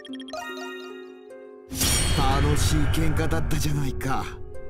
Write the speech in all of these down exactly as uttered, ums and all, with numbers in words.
楽しい喧嘩だったじゃないか。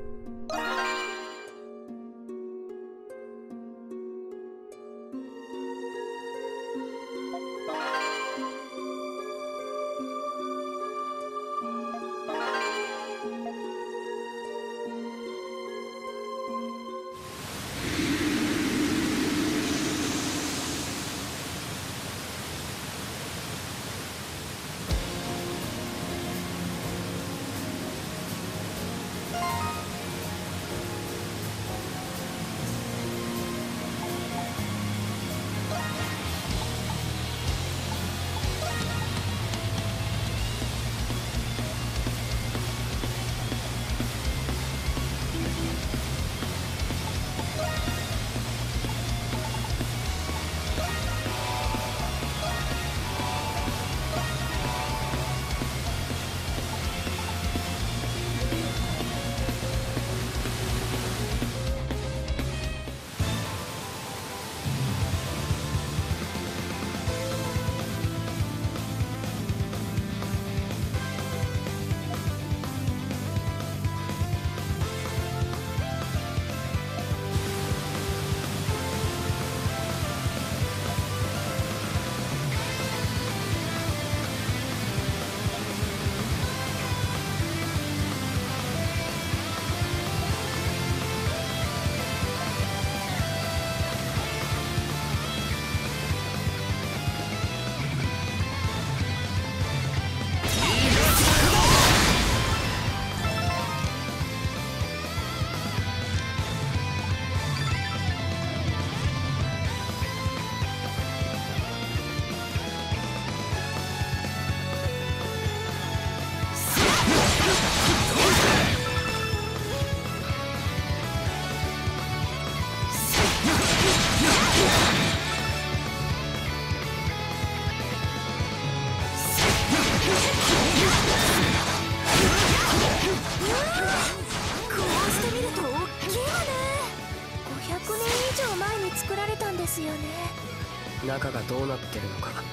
中がどうなってるのか、まあ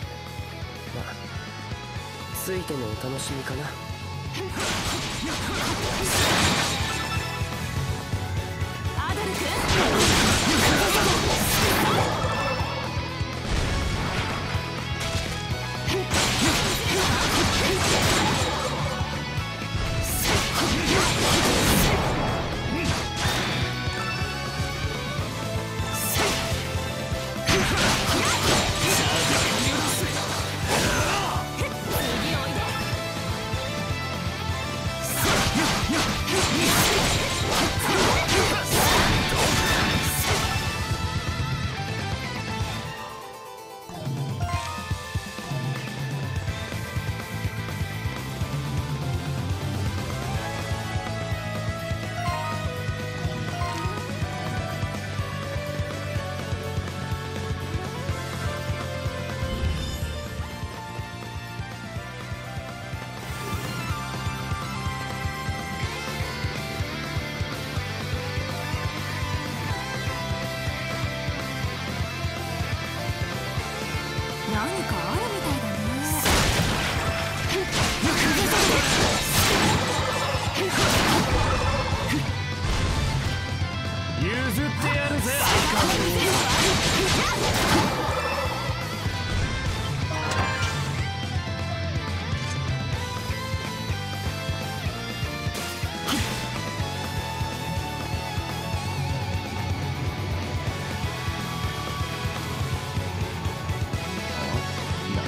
ついてのお楽しみかな。アドル君何かあるみたいだね。譲ってやるぜ。何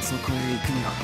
あそこへ行くには。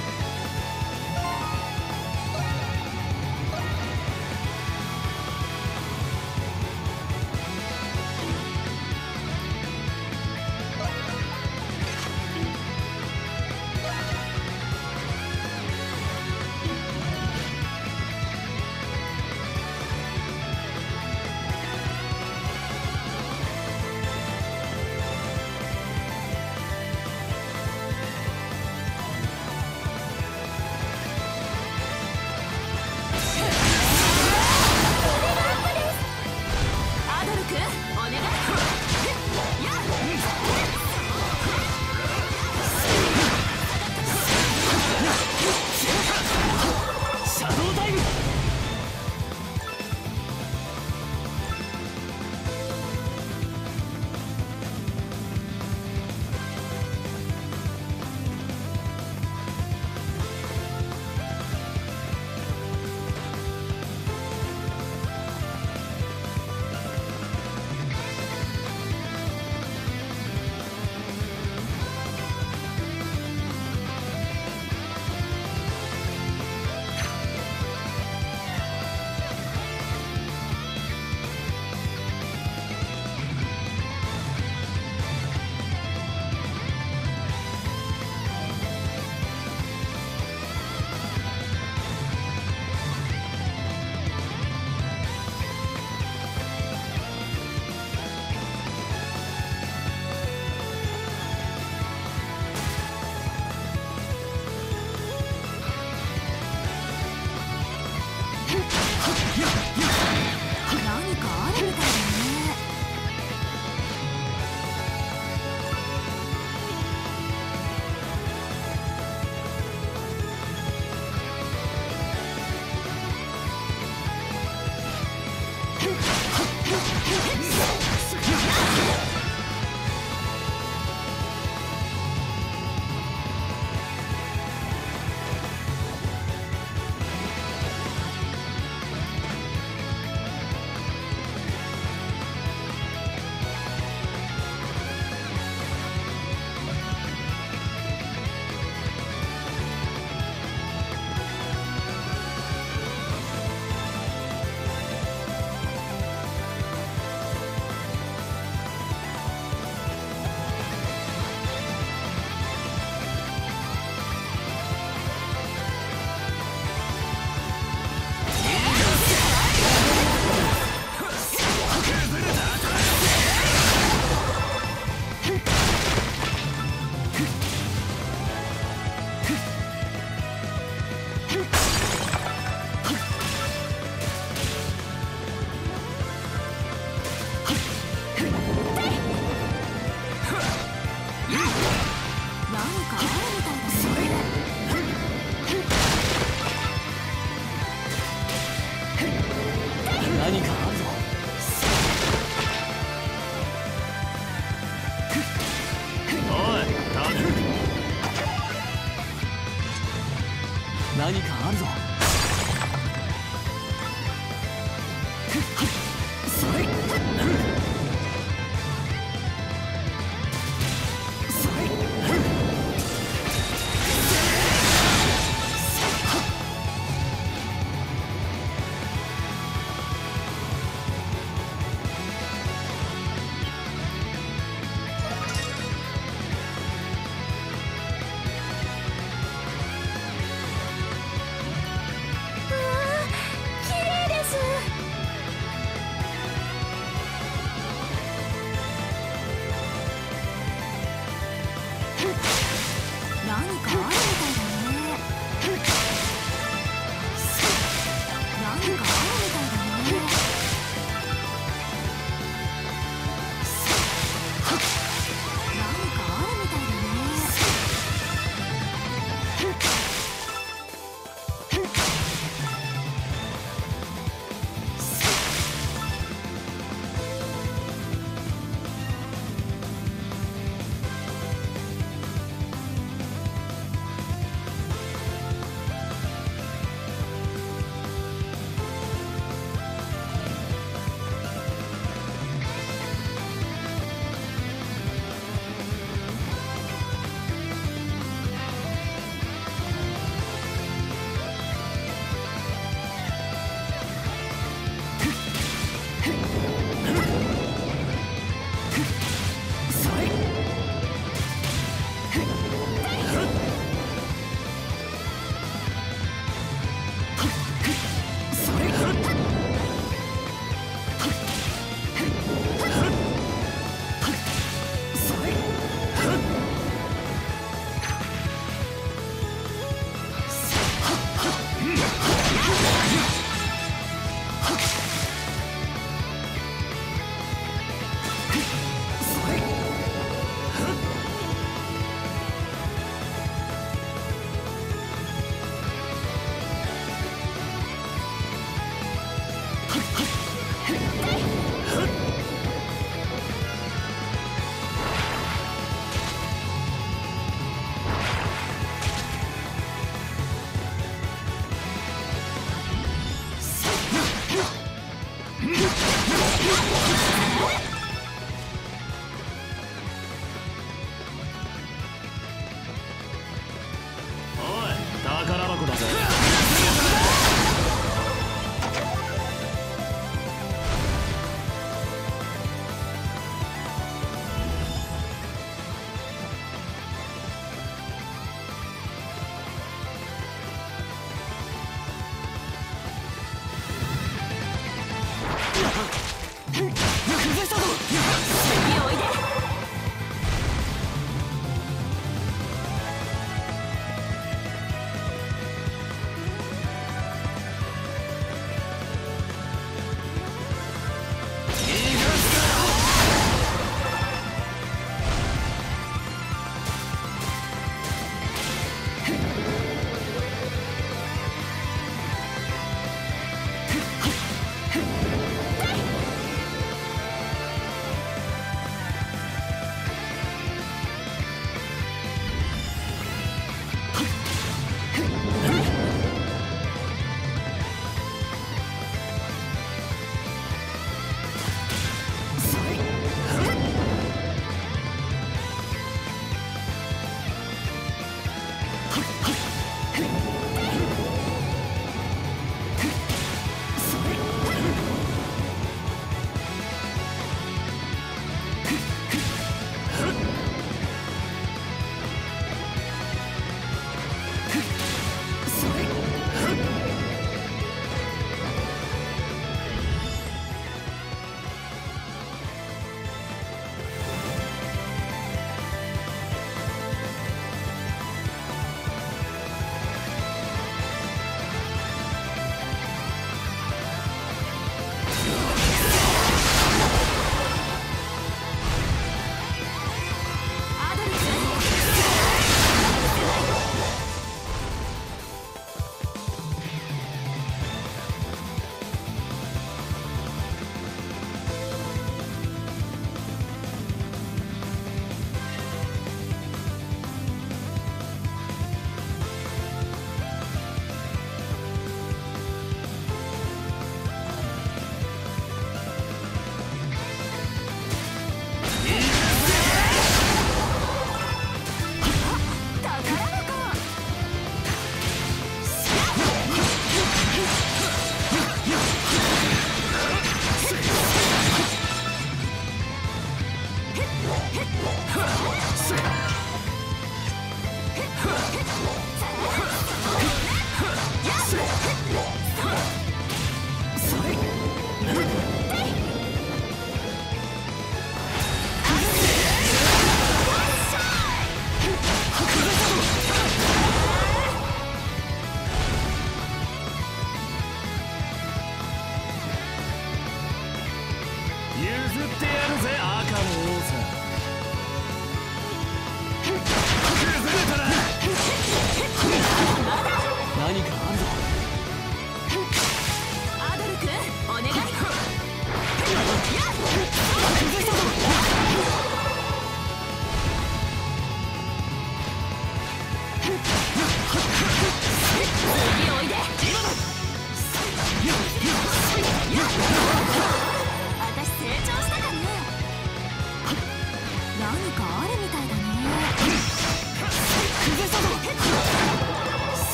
崩したぞ。次おいで。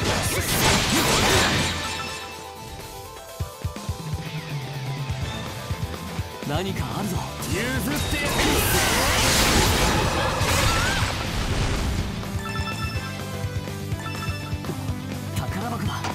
何かあるぞ。 譲ってやる。 宝箱だ。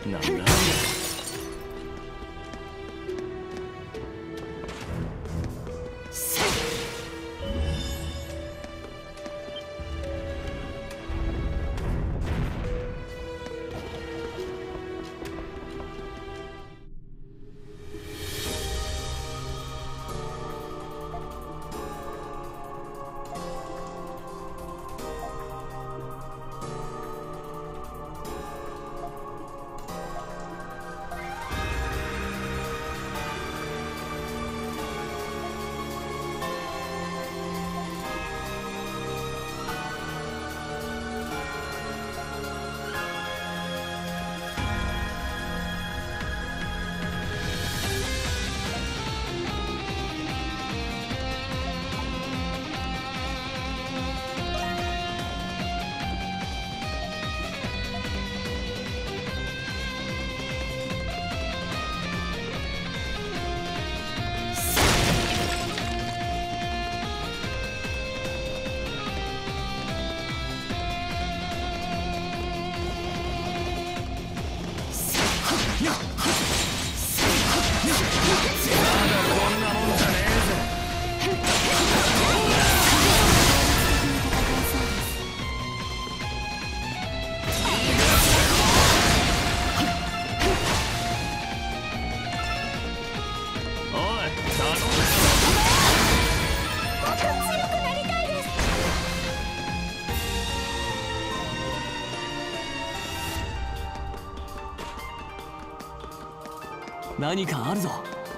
なんだ何かあるぞ。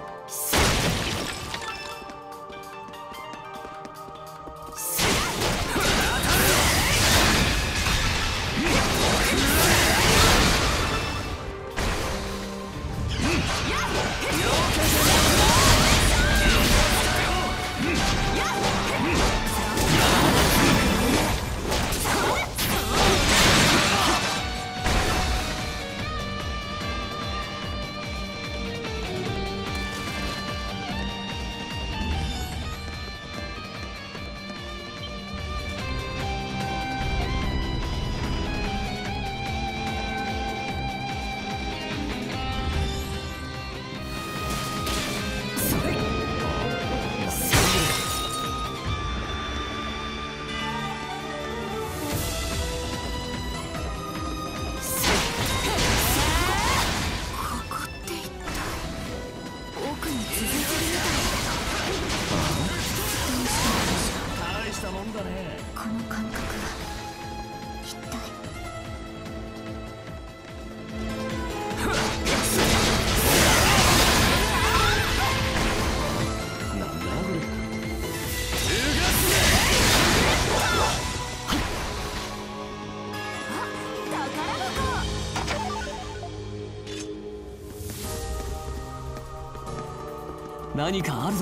何かあるぞ。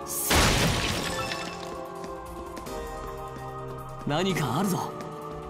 何かあるぞ。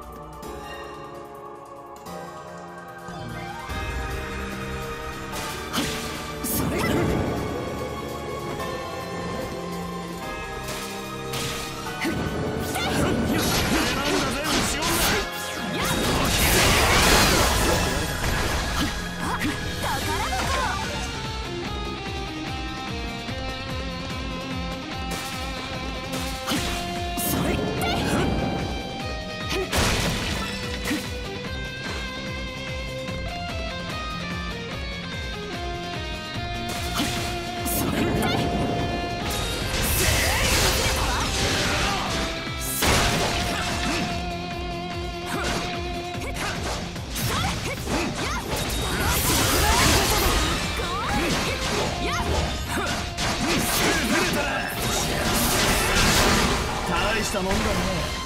大したもんだね。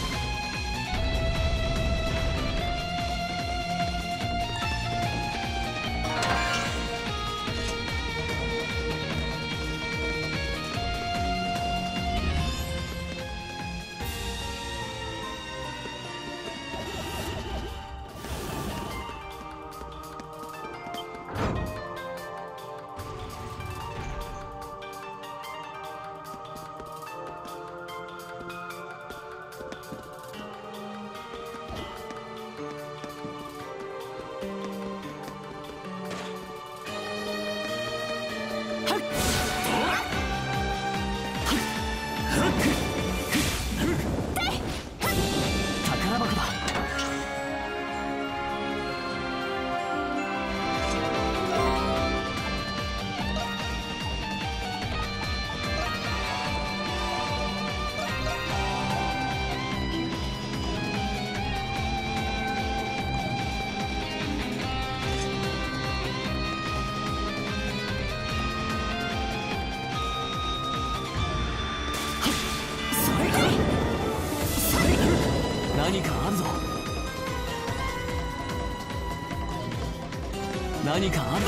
何かある。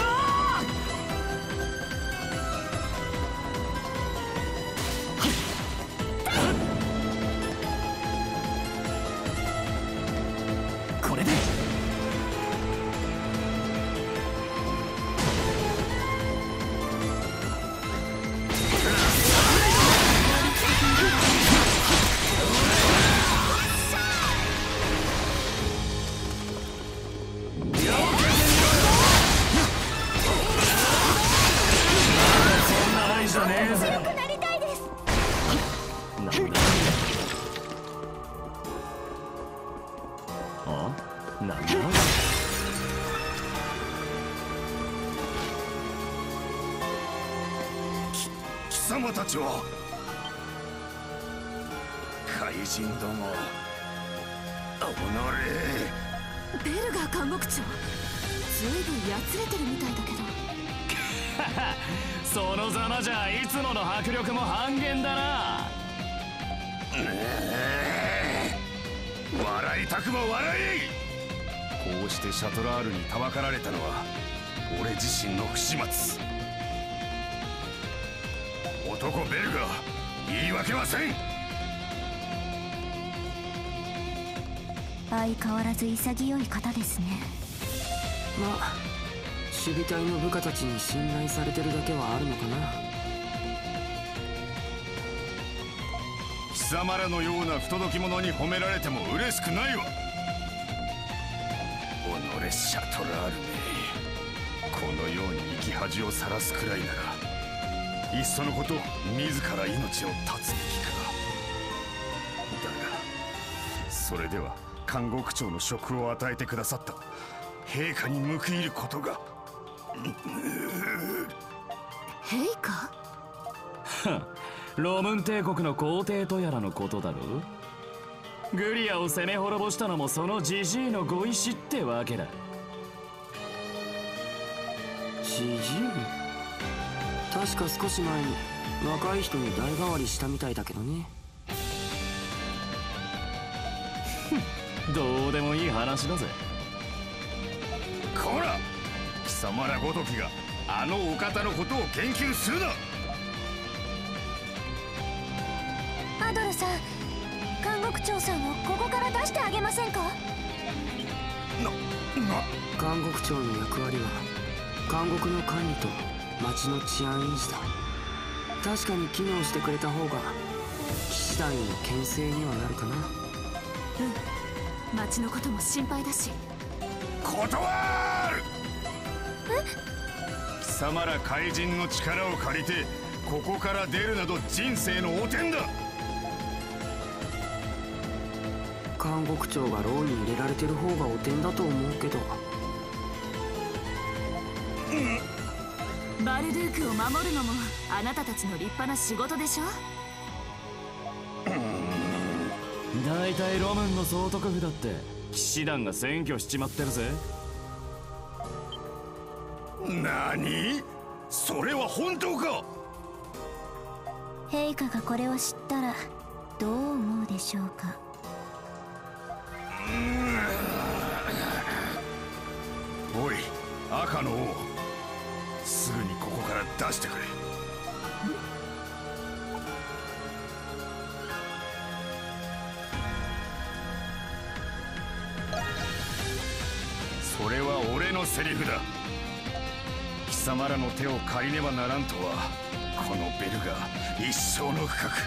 これで貴様たちは怪人ども。おのれ。 ベルガー監獄長、ずいぶんやつれてるみたいだけど。 そのざまじゃいつもの迫力も半減だな。 笑いたくも笑い。こうしてシャトラールにたばかられたのは俺自身の不始末。男ベルが言い訳はせん。 相変わらず潔い方ですね。 まあ守備隊の部下たちに信頼されてるだけはあるのかな。 貴様らのような不届き者に褒められても嬉しくないわ。おのれシャトラールめ、このように生き恥をさらすくらいならいっそのこと自ら命を絶つべきか。だがそれでは監獄長の職を与えてくださった陛下に報いることが。 陛下？ ロムン帝国の皇帝とやらのことだろ。グリアを攻め滅ぼしたのもそのジジイのご意志ってわけだ。 ジジイ？確か少し前に若い人に代替わりしたみたいだけどね。 どうでもいい話だぜ。 こら、貴様らごときがあのお方のことを研究するな。 アドルさん、監獄長さんをここから出してあげませんか？ な、な監獄長の役割は監獄の管理と町の治安維持だ。確かに機能してくれた方が騎士団への牽制にはなるかな。 うん、町のことも心配だし。 断る。貴様ら怪人の力を借りてここから出るなど人生の汚点だ。 監獄長が牢に入れられてる方が汚点だと思うけど。 バルドゥークを守るのもあなたたちの立派な仕事でしょ。 だいたいロムンの総督府だって騎士団が占拠しちまってるぜ。 何？それは本当か？ 陛下がこれを知ったらどう思うでしょうか。 おい、赤の王、すぐにここから出してくれ。それは俺のセリフだ。貴様らの手を借りねばならんとはこのベルが一生の不覚。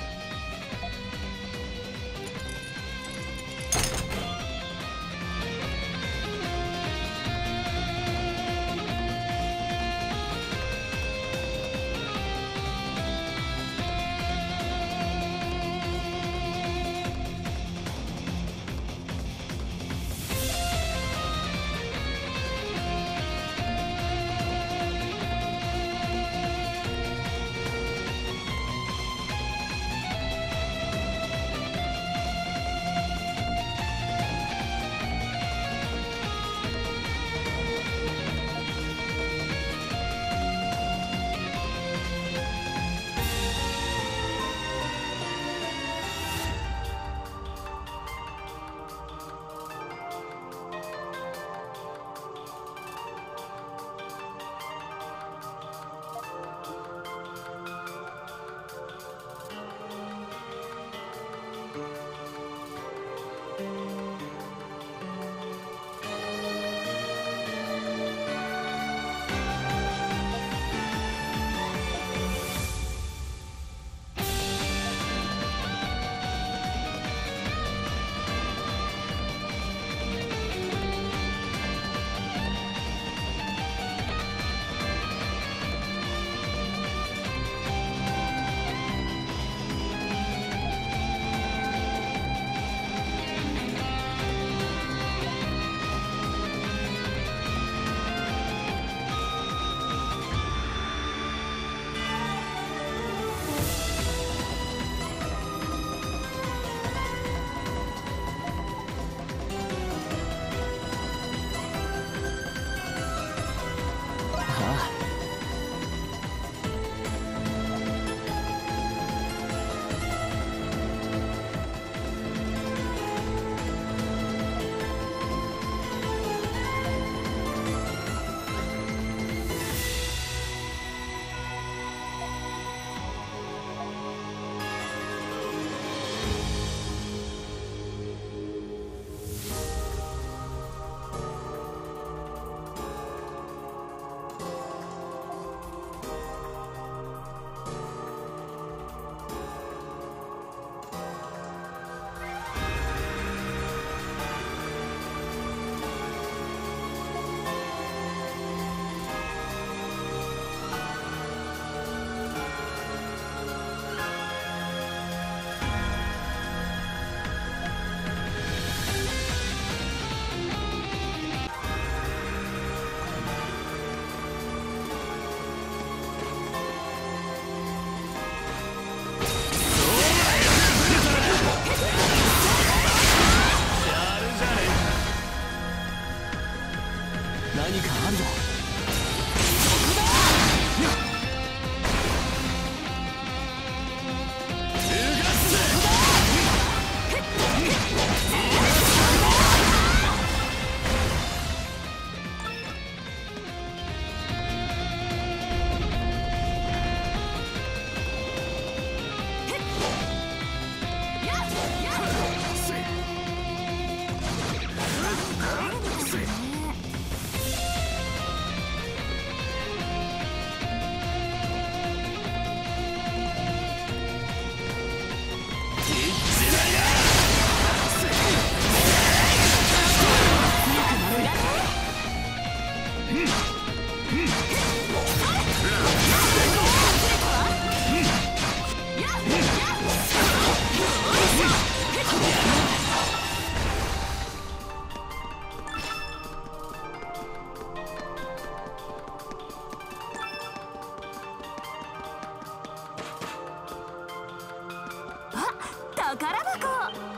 何かあるぞ。 宝箱。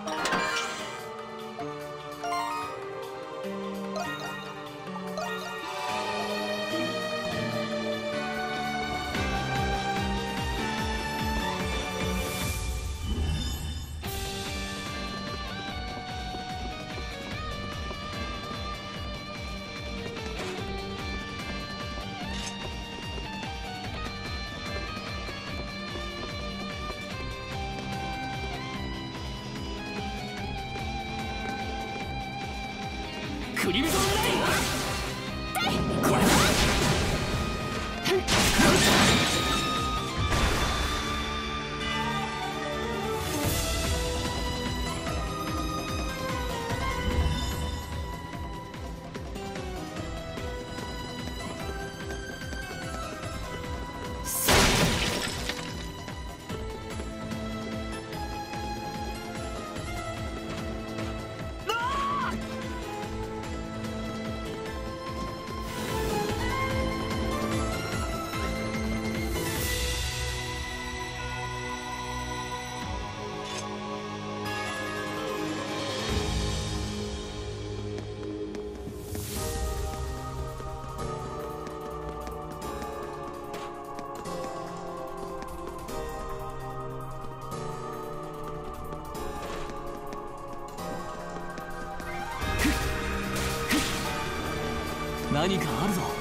クリムゾンライン。これだ。何かあるぞ。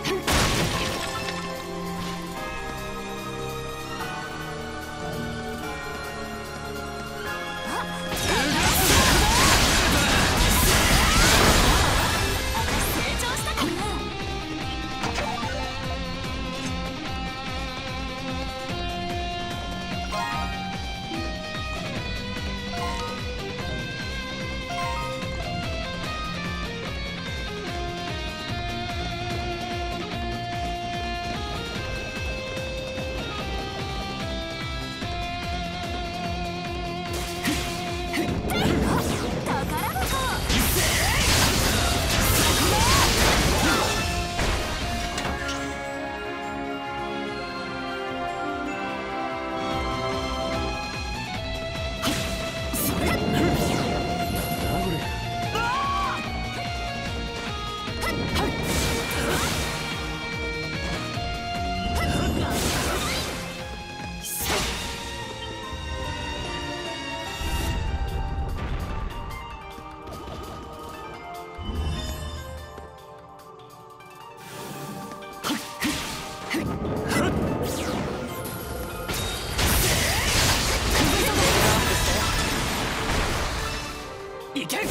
いけ。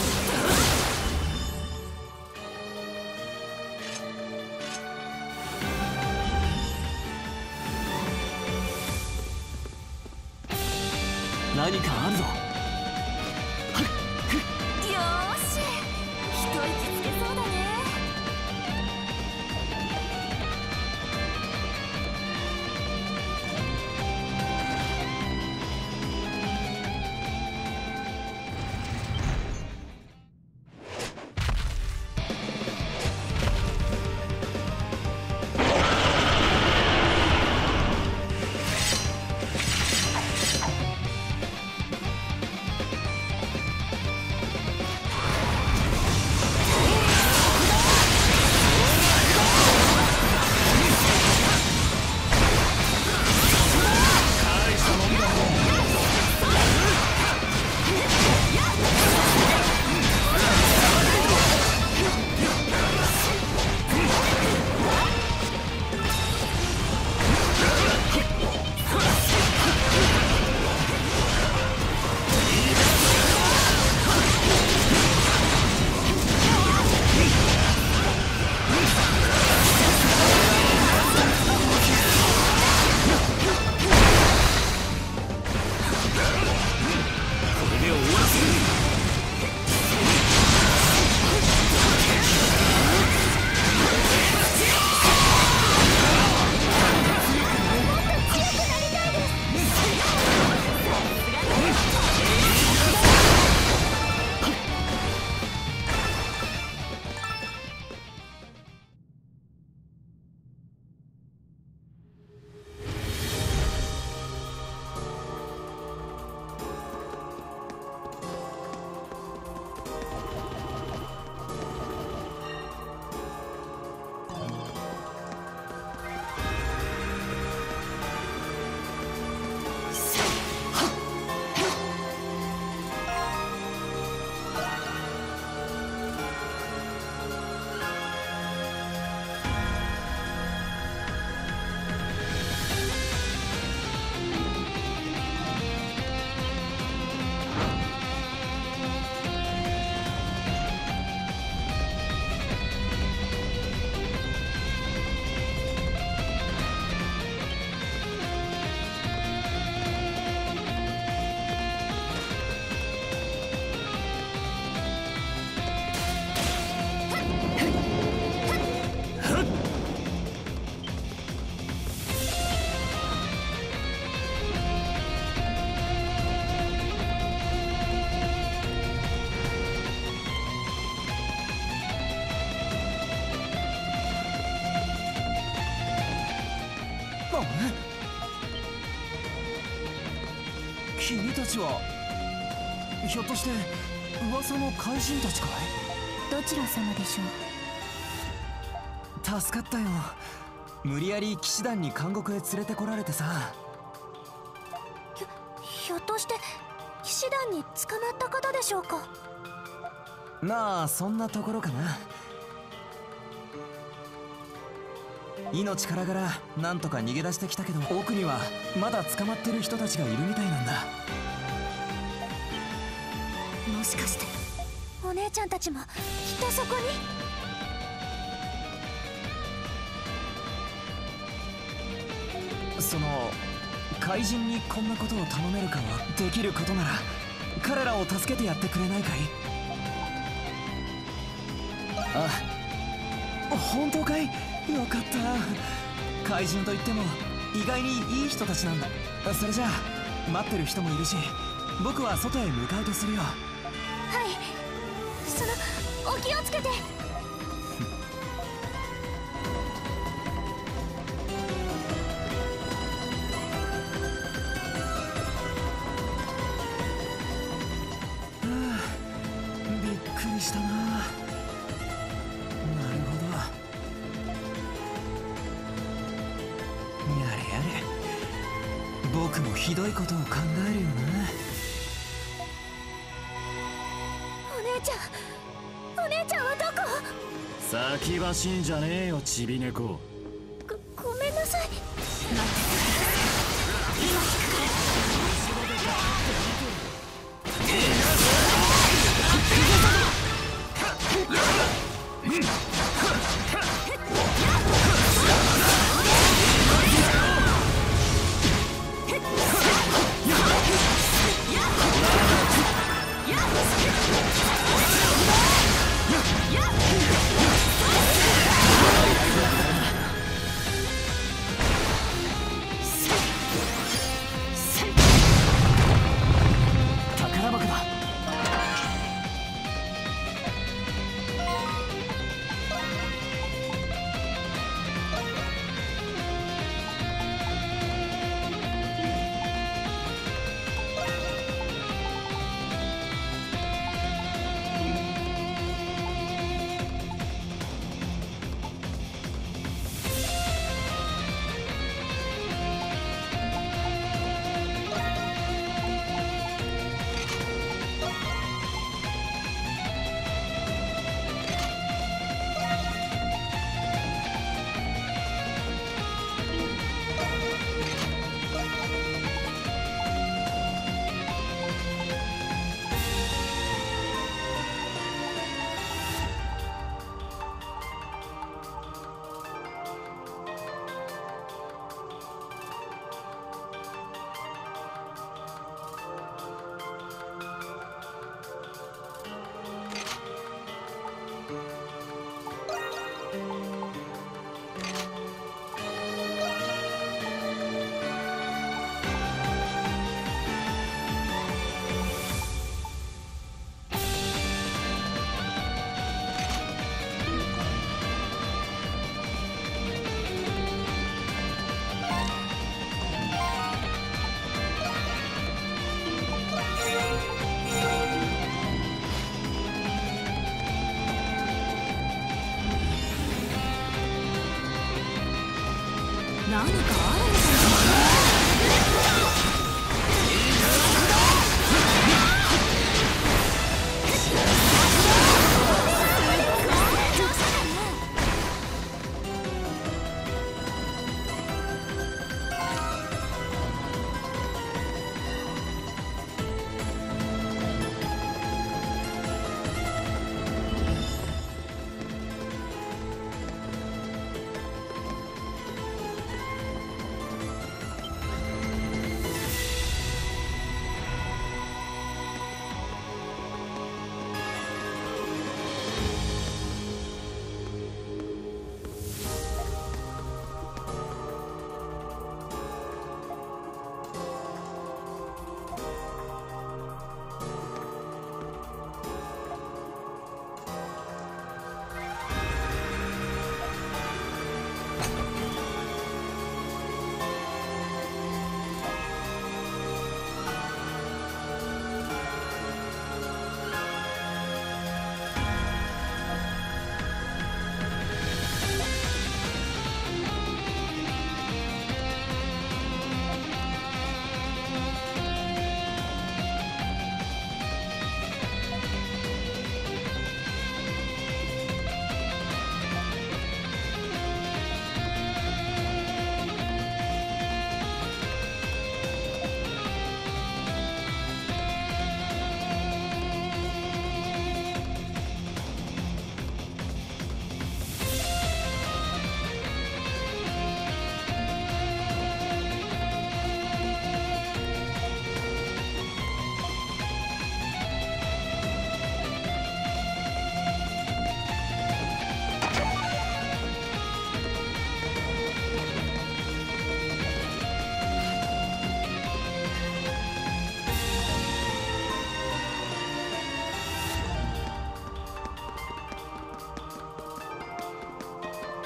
何かあるぞ。 よーし、一息つけそうだね。 君たちはひょっとして噂の怪人たちかい？ どちら様でしょう？ 助かったよ。無理やり騎士団に監獄へ連れてこられてさ。 ひょひょっとして騎士団に捕まった方でしょうか？ まあそんなところかな。命からがらなんとか逃げ出してきたけど、奥にはまだ捕まってる人たちがいるみたいなんだ。 もしかしてお姉ちゃんたちもきっとそこに。 その怪人にこんなことを頼めるかは、できることなら彼らを助けてやってくれないかい？あ、本当かい？よかった。怪人といっても意外にいい人たちなんだ。それじゃあ待ってる人もいるし、僕は外へ向かうとするよ。 はい、そのお気をつけて。 びっくりしたな。なるほど。やれやれ、僕もひどいことを考えるよな。 お姉ちゃん、お姉ちゃんはどこ？ 先走んじゃねえよ、ちび猫。 ご、ごめんなさい。 宝箱だ。 何かあるのかな？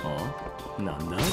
あ、なんだこれ。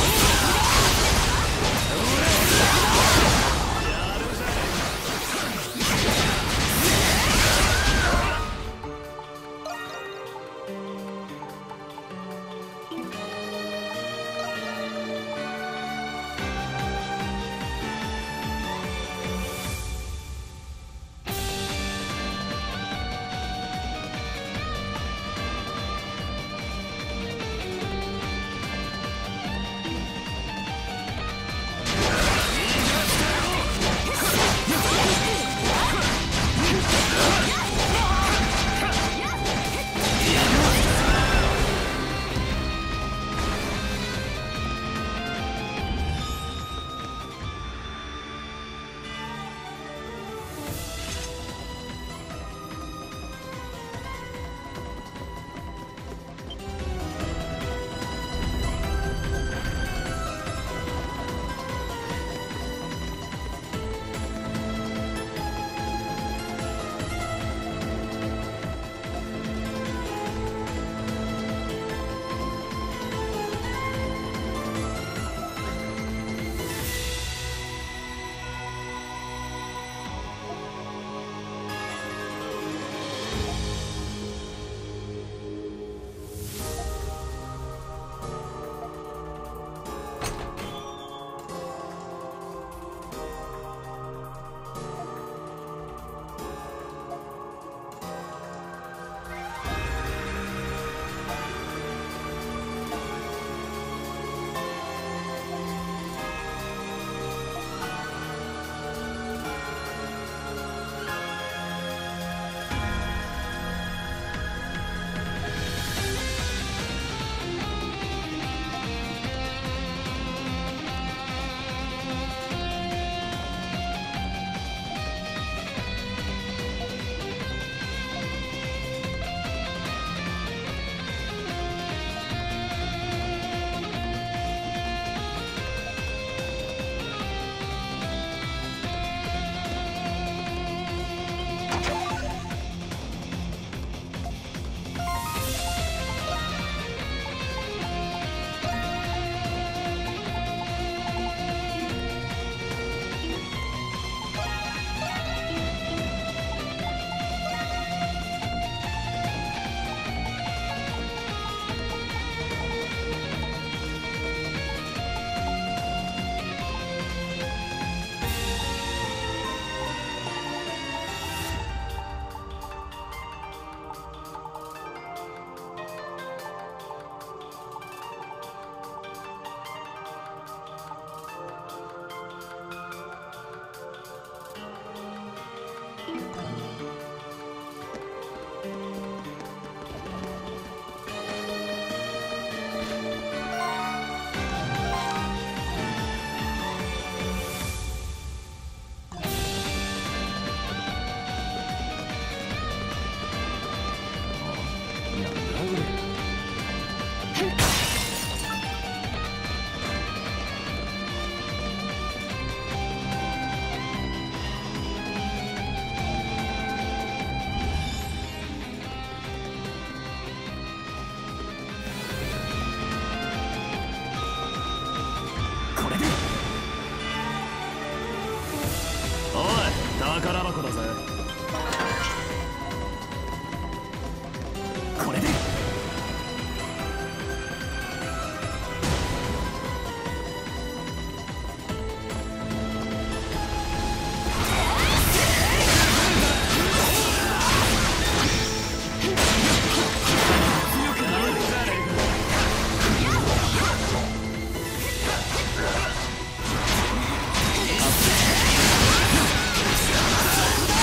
宝箱だぜ。これで 「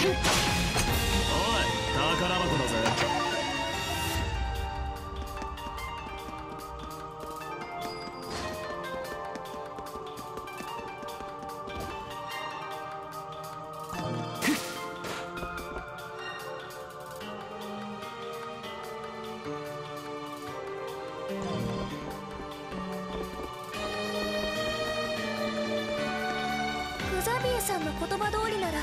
宝箱だぜ。 グザビエさんの言葉通りなら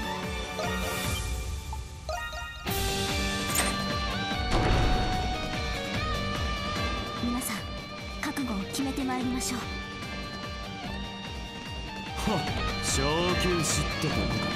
皆さん覚悟を決めてまいりましょう。 はっ、昇級知ってたのか。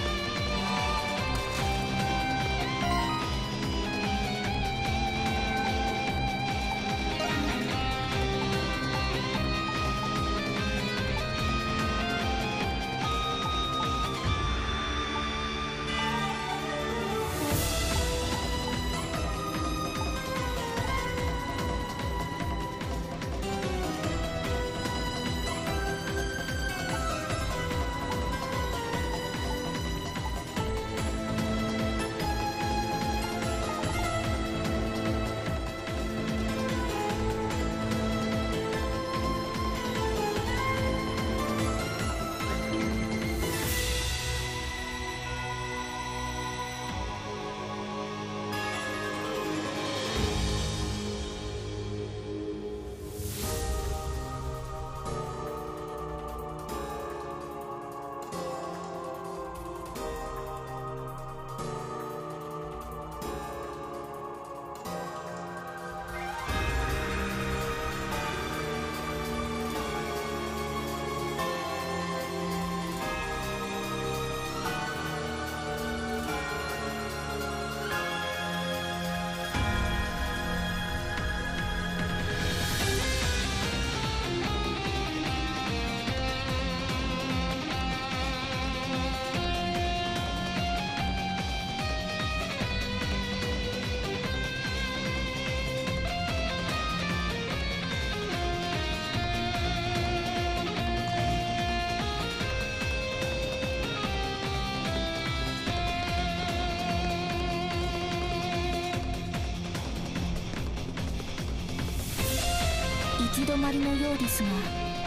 行き止まりのようですが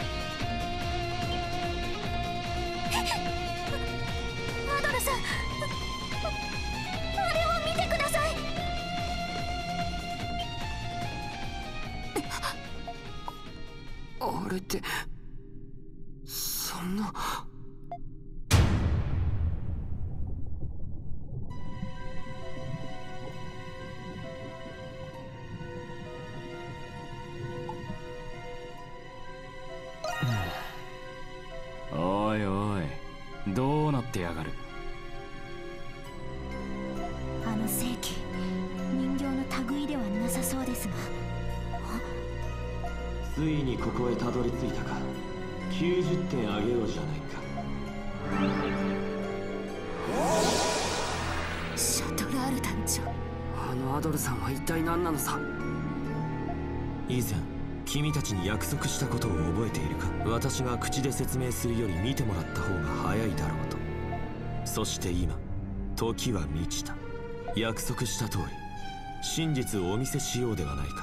アドルさん、あれを見てください。 あれってそんな。 おいおい、どうなってやがる。 あの世紀人形の類ではなさそうですが。 ついにここへたどり着いたか。きゅうじゅってんあげようじゃないか。 シャトラール団長、 あのアドルさんは一体何なのさ。 以前君たちに約束したことを覚えているか。私が口で説明するより見てもらった方が早いだろうと。そして今時は満ちた。約束した通り真実をお見せしようではないか。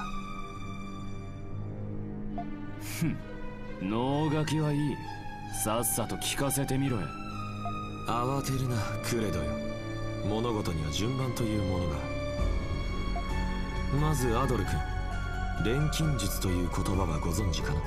ふん、能書きはいい。さっさと聞かせてみろよ。 慌てるなクレドよ。物事には順番というものが。まずアドル君、錬金術という言葉はご存知かな。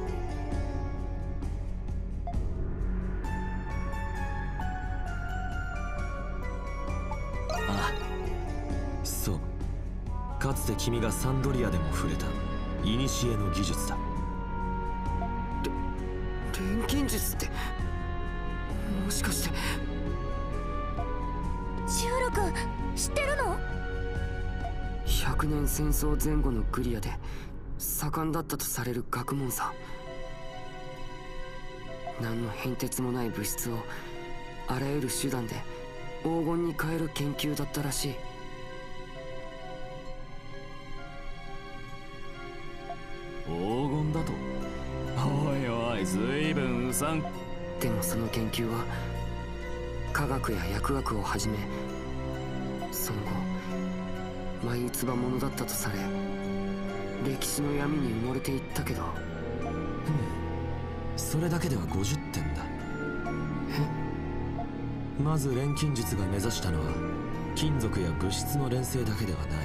ああ、そう。かつて君がサンドリアでも触れた古の技術だ。 錬金術って、もしかして。 シュール君知ってるの？ ひゃくねん戦争前後のグリアで盛んだったとされる学問さ。何の変哲もない物質をあらゆる手段で黄金に変える研究だったらしい。 黄金だと。おいおい、ずいぶんうさん。 でもその研究は科学や薬学をはじめ、その後眉唾者だったとされ、歴史の闇に埋もれていったけど。 それだけではごじゅってんだ。えまず錬金術が目指したのは金属や物質の錬成だけではない。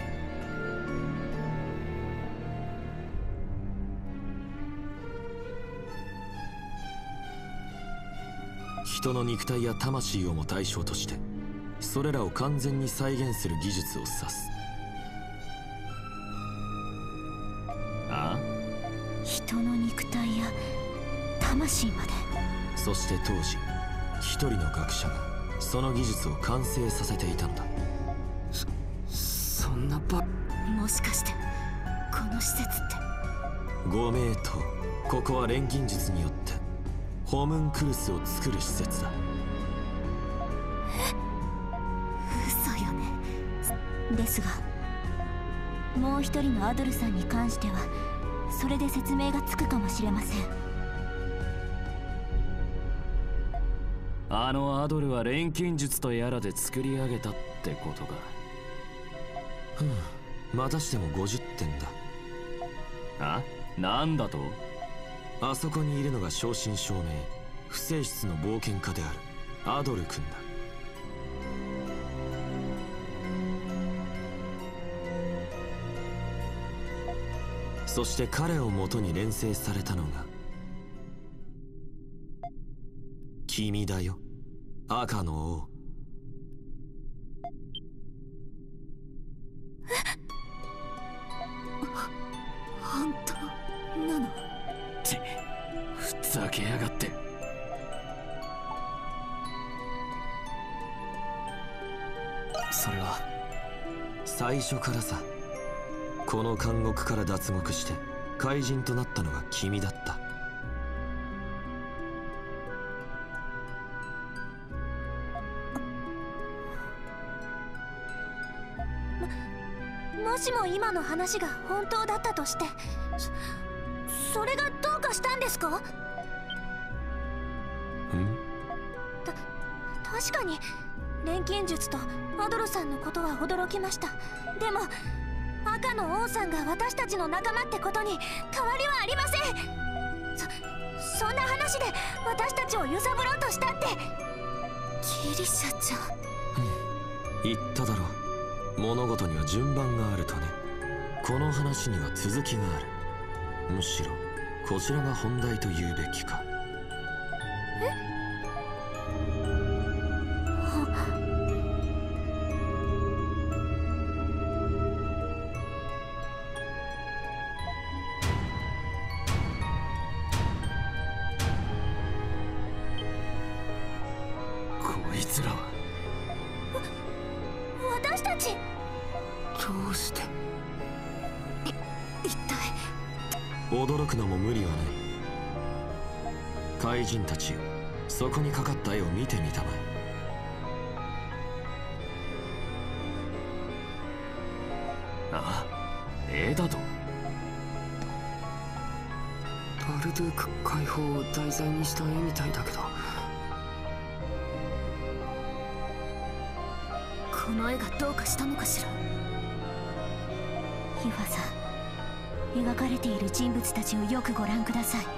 人の肉体や魂をも対象として、それらを完全に再現する技術を指す。 ああ、 人の肉体や魂まで。 そして当時一人の学者がその技術を完成させていたのだ。 そんなば。 もしかしてこの施設って。 ご名答。ここは錬金術によってホムンクルスを作る施設だ。 嘘よね。ですがもう一人のアドルさんに関してはそれで説明がつくかもしれません。 あのアドルは錬金術とやらで作り上げたってことか。 ふん、またしてもごじゅってんだ。 あ、なんだと。 あそこにいるのが正真正銘不正室の冒険家であるアドル君だ。そして彼をもとに錬成されたのが君だよ、赤の王。 本当なの？ ち、ふざけやがって。 それは最初からさ。この監獄から脱獄して怪人となったのが君だった。 もしも今の話が本当だったとして、そ、それがどうかしたんですか？ ん？ た、確かに錬金術とアドルさんのことは驚きました。でも赤の王さんが私たちの仲間ってことに変わりはありません。そ、そんな話で私たちを揺さぶろうとしたって。ギリシャちゃん。 言っただろう、物事には順番があるとね。この話には続きがある。むしろこちらが本題と言うべきか。 え？ こいつらは私たち。 どうして。 い一体。 驚くのも無理はない。怪人たちよ、そこにかかった絵を見てみたまえ。 ああ、絵だと。 バルドゥーク解放を題材にした絵みたいだけど。 この絵がどうかしたのかしら。ユファさん、描かれている人物たちをよくご覧ください。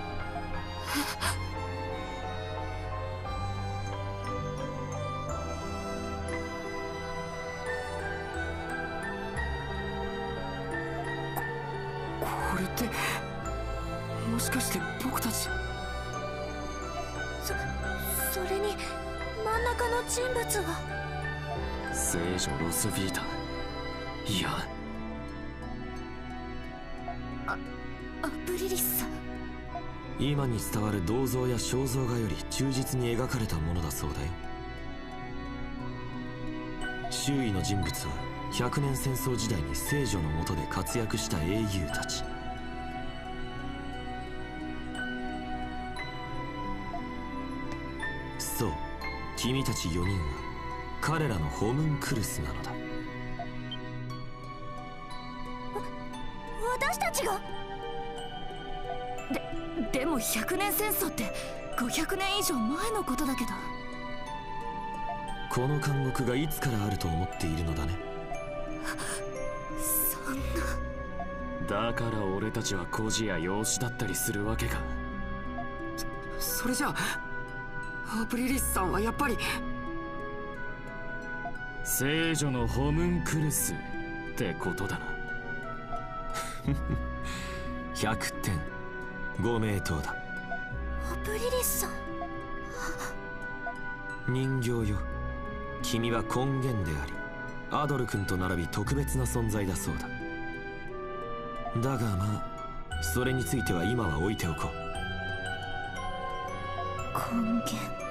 これってもしかして僕たち。 そそれに真ん中の人物は聖女ロスビータ。いや、 アプリリスさん。 今に伝わる銅像や肖像画より忠実に描かれたものだそうだよ。周囲の人物は百年戦争時代に聖女の下で活躍した英雄たち。そう、君たちよにんは彼らのホムンクルスなのだ。 私たちが。で、でも百年戦争ってごひゃくねん以上前のことだけど。 この監獄がいつからあると思っているのだね。 そんな。 だから俺たちは孤児や養子だったりするわけか。 それじゃあアプリリスさんはやっぱり聖女のホムンクルスってことだな。 ひゃくてん、ご名答だ。 アプリリスさん。 人形よ、君は根源でありアドル君と並び特別な存在だそうだ。だがまあそれについては今は置いておこう。 根源。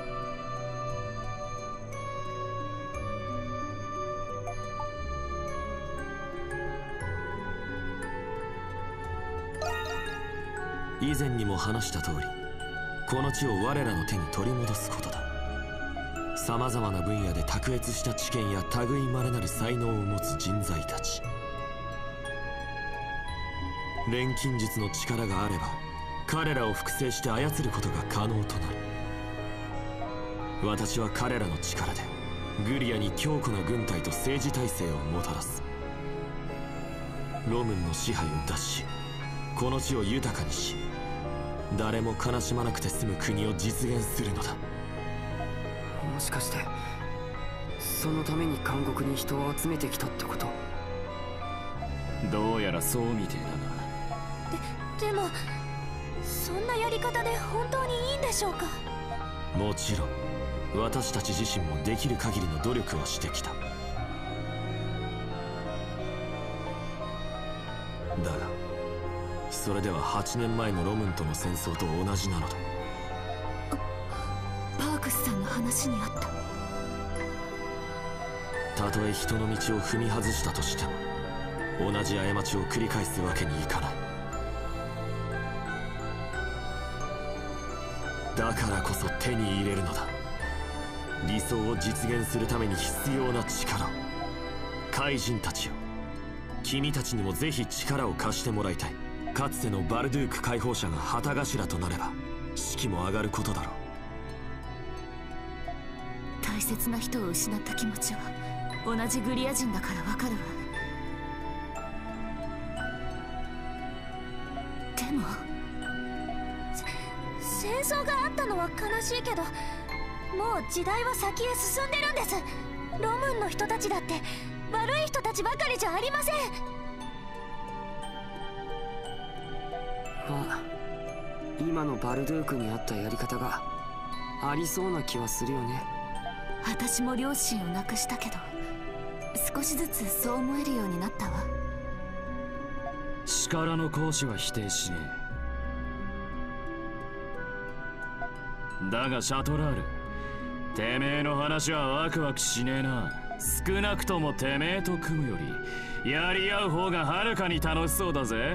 以前にも話した通り、この地を我らの手に取り戻すことだ。さまざまな分野で卓越した知見や類いまれなる才能を持つ人材たち。錬金術の力があれば彼らを複製して操ることが可能となる。私は彼らの力でグリアに強固な軍隊と政治体制をもたらす。ロムンの支配を脱し、この地を豊かにし、誰も悲しまなくて済む国を実現するのだ。 もしかしてそのために監獄に人を集めてきたってこと？ どうやらそうみてえだな。 で、でもそんなやり方で本当にいいんでしょうか？ もちろん私たち自身もできる限りの努力をしてきた。だがそれでははちねんまえのロムンとの戦争と同じなのだ。 パークスさんの話にあった。 たとえ人の道を踏み外したとしても同じ過ちを繰り返すわけにいかない。だからこそ手に入れるのだ。理想を実現するために必要な力を。怪人たちよ、君たちにもぜひ力を貸してもらいたい。かつてのバルドゥーク解放者が旗頭となれば士気も上がることだろう。 大切な人を失った気持ちは同じグリア人だからわかるわ。でも戦争があったのは悲しいけど、もう時代は先へ進んでるんです。ロムンの人たちだって悪い人たちばかりじゃありません。 まあ今のバルドゥークにあったやり方がありそうな気はするよね。 私も両親を亡くしたけど少しずつそう思えるようになったわ。 力の行使は否定しねえ。だがシャトラール、てめえの話はワクワクしねえな。少なくともてめえと組むよりやり合う方がはるかに楽しそうだぜ。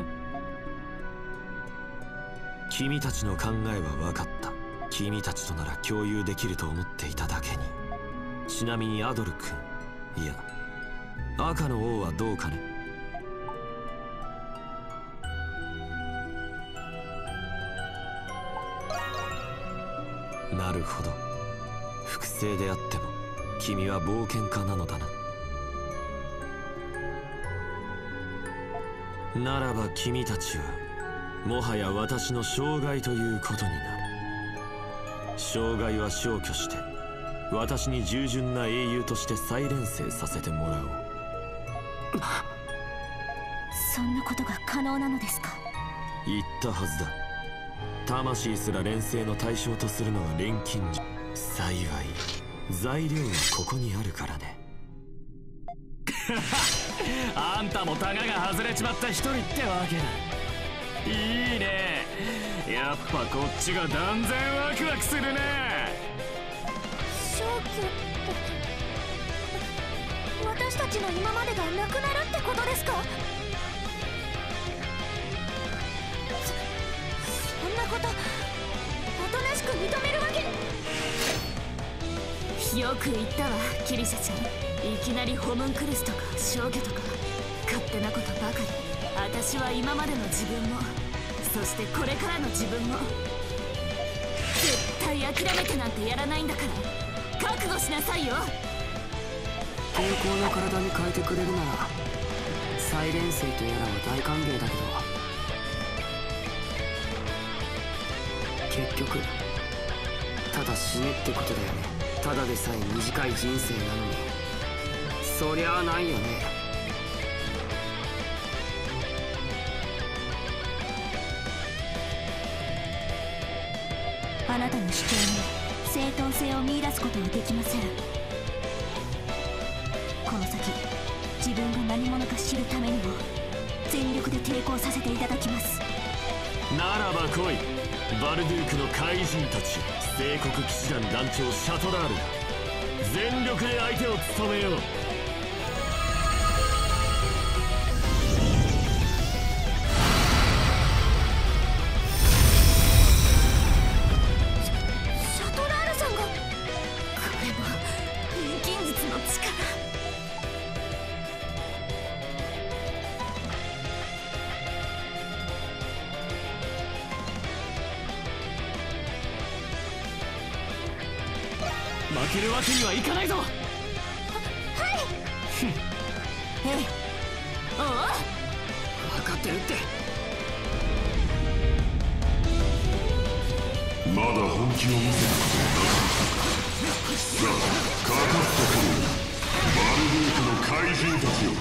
君たちの考えは分かった。君たちとなら共有できると思っていただけに。ちなみにアドル君、いや赤の王はどうかね。なるほど、複製であっても君は冒険家なのだな。ならば君たちはもはや私の障害ということになる。障害は消去して私に従順な英雄として再錬成させてもらおう。 そんなことが可能なのですか？ 言ったはずだ。魂すら錬成の対象とするのは錬金術。幸い材料はここにあるからね。 あんたもタガが外れちまった一人ってわけだ。いいね、やっぱこっちが断然ワクワクするね。 消去って私たちの今までがなくなるってことですか？そんなことおとなしく認めるわけ。よく言ったわキリシャちゃん。いきなりホムンクルスとか消去とか勝手なことばかり。私は今までの自分もそしてこれからの自分も絶対諦めてなんてやらないんだから覚悟しなさいよ。 健康な体に変えてくれるなら再錬成とやらは大歓迎だけど、結局ただ死ねってことだよね。ただでさえ短い人生なのにそりゃあないよね。 あなたの主張に正当性を見出すことはできません。この先自分が何者か知るためにも全力で抵抗させていただきます。 ならば来い、バルドゥークの怪人たち、聖国騎士団団長シャトラールだ。全力で相手を務めよう。 シャトラールさんが、これも錬金術の力。 負けるわけにはいかないぞ。 はいええ、ああ分かってるって。 まだ本気を見せたことはなかったか。さあかかってくるバルドゥークの怪人たちよ。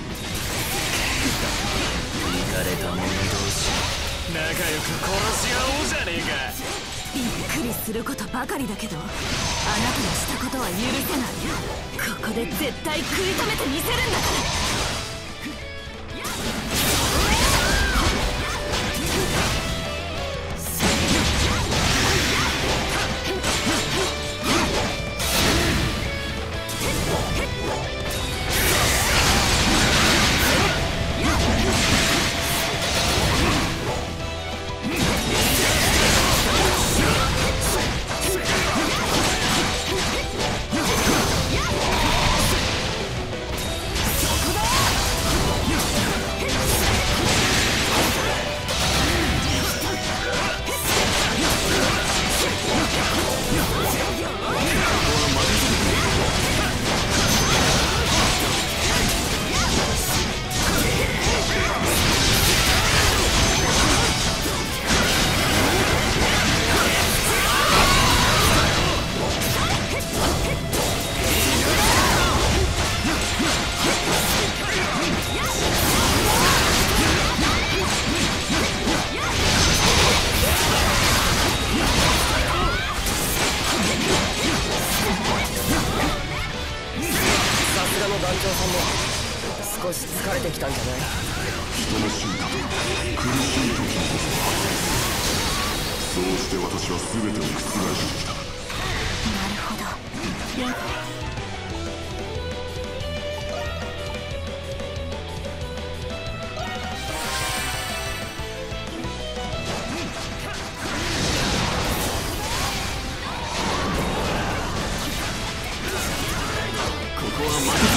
イかれた者同士仲良く殺し合おうじゃねえか。 びっくりすることばかりだけど、あなたのしたことは許せない。ここで絶対食い止めてみせるんだから。 少し疲れてきたんじゃない？ 人の進化と苦しい時にこそ、そうして私は全てを覆してきた。 なるほど。よここはまだ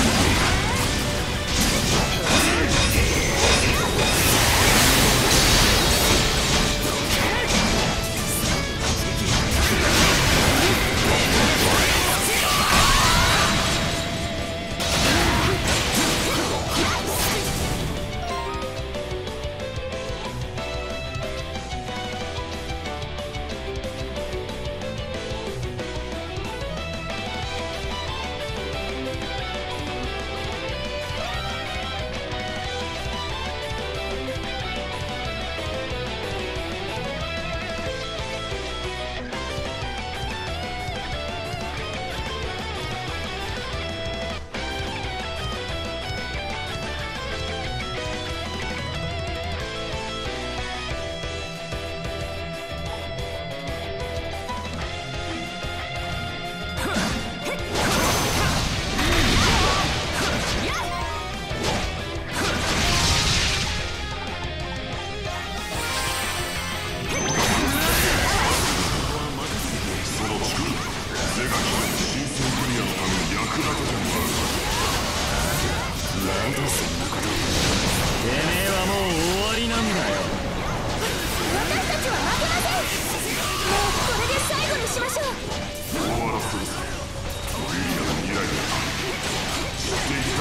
終わらせるさ。無理なら未来だ。知っている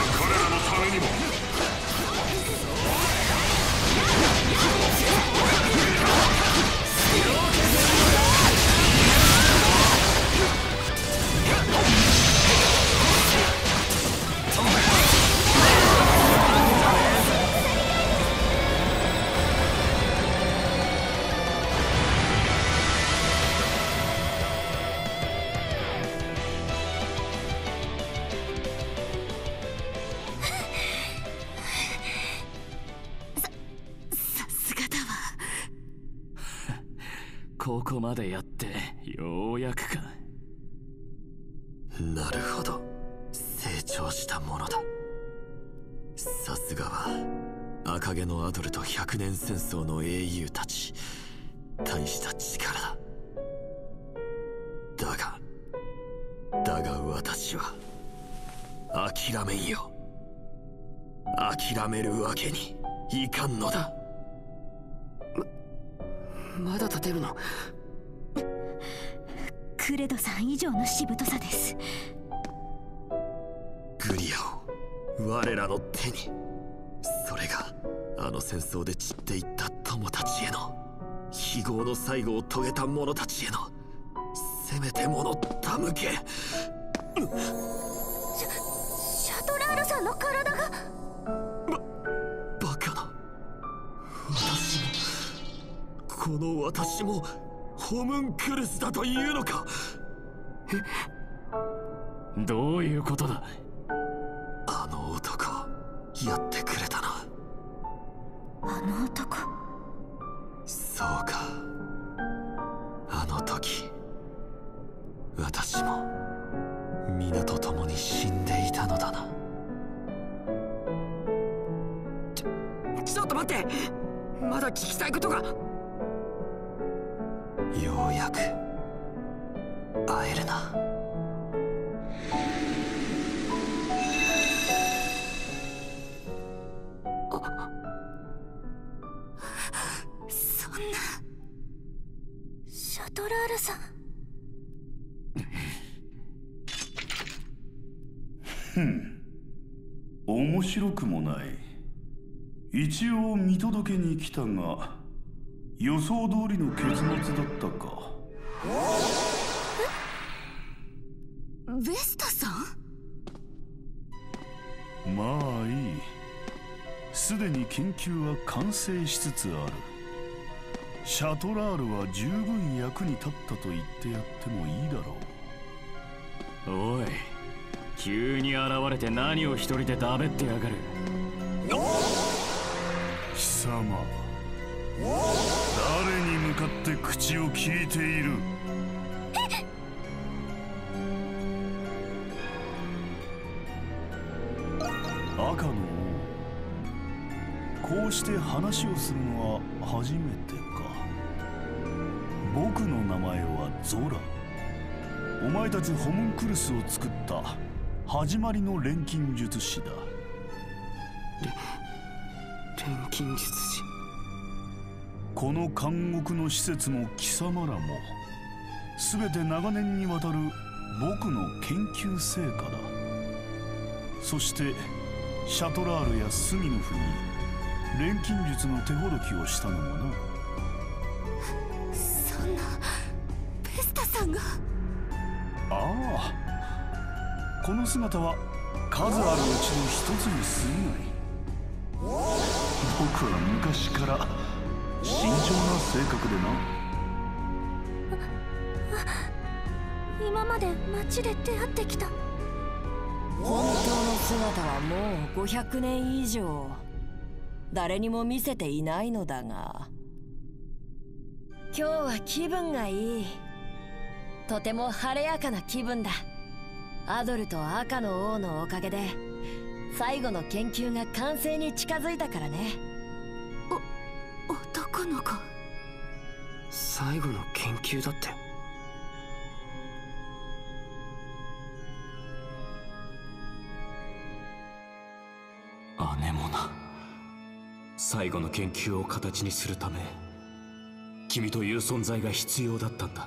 ここまでやってようやくか。 なるほど、成長したものだ。さすがは赤毛のアドルと百年戦争の英雄たち、大した力だ。だがだが私は諦めんよ。諦めるわけにいかんのだ。 ままだ立てるの？ クレドさん以上のしぶとさです。 グリアを我らの手に。それがあの戦争で散っていった友たちへの、非業の最後を遂げた者たちへのせめてもの手向け。シャシャトラールさんの体が。 バカな。私もこの私もホムンクルスだというのか。 え、どういうことだ。 あの男やってくれたな。 あの男。 そうか、あの時私も皆と共に死んでいたのだな。 ちょちょっと待って、まだ聞きたいことが。 ようやく会えるな。 そんな。シャトラールさん。 ふん、面白くもない。一応見届けに来たが、予想通りの結末だったか。 ベスタさん。 まあいい。すでに研究は完成しつつある。シャトラールは十分役に立ったと言ってやってもいいだろう。おい、急に現れて何を一人でだべってやがる。 貴様、誰に向かって口を聞いている。赤の王、こうして話をするのは初めてか。僕の名前はゾラ。お前たちホムンクルスを作った始まりの錬金術師だ。 錬金術師。 この監獄の施設も貴様らも全て長年にわたる僕の研究成果だ。そしてシャトラールやスミノフに錬金術の手ほどきをしたのもな。 そんな。ベスタさんが。 ああ、この姿は数あるうちの一つに過ぎない。僕は昔から慎重な性格でな。 今まで街で出会ってきた。 本当の姿はもうごひゃくねん以上誰にも見せていないのだが、今日は気分がいい。とても晴れやかな気分だ。アドルと赤の王のおかげで最後の研究が完成に近づいたからね。 お、男の子。 最後の研究だって。 姉もな。最後の研究を形にするため君という存在が必要だったんだ。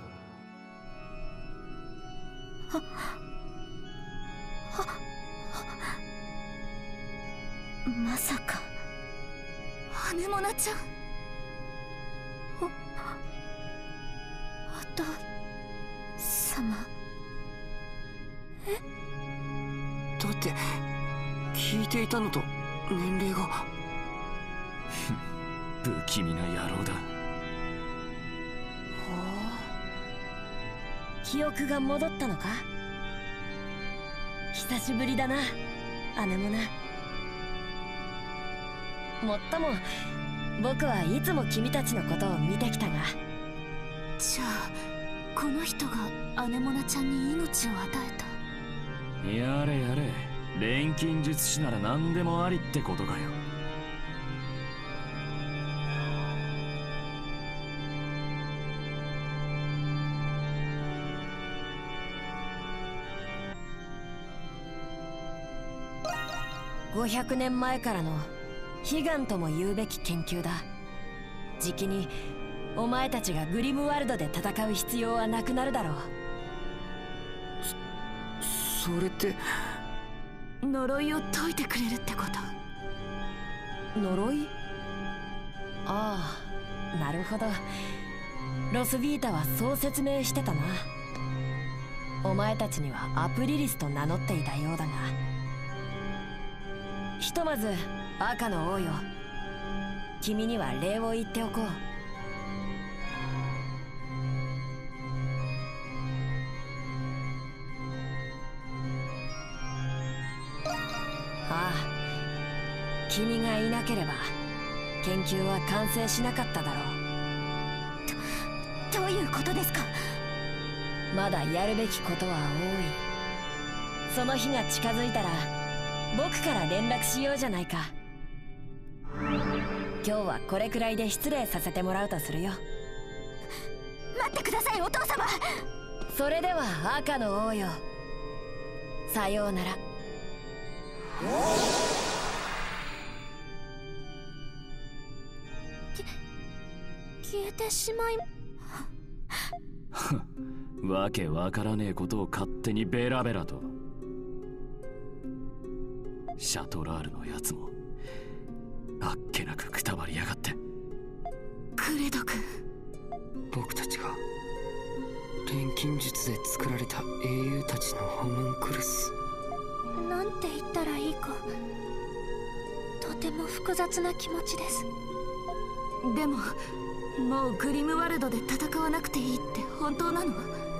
ははまさかアネモナちゃん。おお父様。えだって聞いていたのと年齢が。 不気味な野郎だ。 ほう、記憶が戻ったのか。久しぶりだな、姉もな。もっとも僕はいつも君たちのことを見てきたが、 じゃあこの人がアネモナちゃんに命を与えた。 やれやれ、錬金術師なら何でもありってことかよ。 ごひゃくねんまえからの悲願とも言うべき研究だ。じきにお前たちがグリムワールドで戦う必要はなくなるだろう。 それって呪いを解いてくれるってこと？ 呪い？ああ、なるほど。ロスビータはそう説明してたな。お前たちにはアプリリスと名乗っていたようだが、ひとまず赤の王よ、君には礼を言っておこう。ああ、君がいなければ研究は完成しなかっただろどういうことですか？ う。まだやるべきことは多い。その日が近づいたら僕から連絡しようじゃないか。今日はこれくらいで失礼させてもらうとするよ。 待ってください、お父様。 それでは赤の王よ、さようなら。 消えてしまいわけわからねえことを勝手にベラベラと。シャトラールのやつもあっけなくくたばりやがって。 クレド君、 僕たちが錬金術で作られた英雄たちのホムンクルス。 なんて言ったらいいか、とても複雑な気持ちです。でももうグリムワルドで戦わなくていいって本当なの？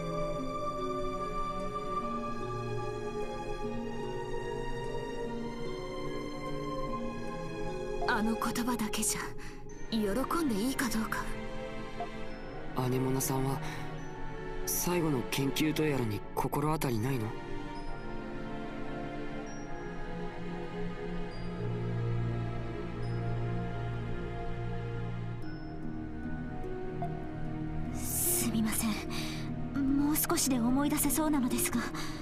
あの言葉だけじゃ喜んでいいかどうか。 アネモナさんは最後の研究とやらに心当たりないの？ すみません、もう少しで思い出せそうなのですが。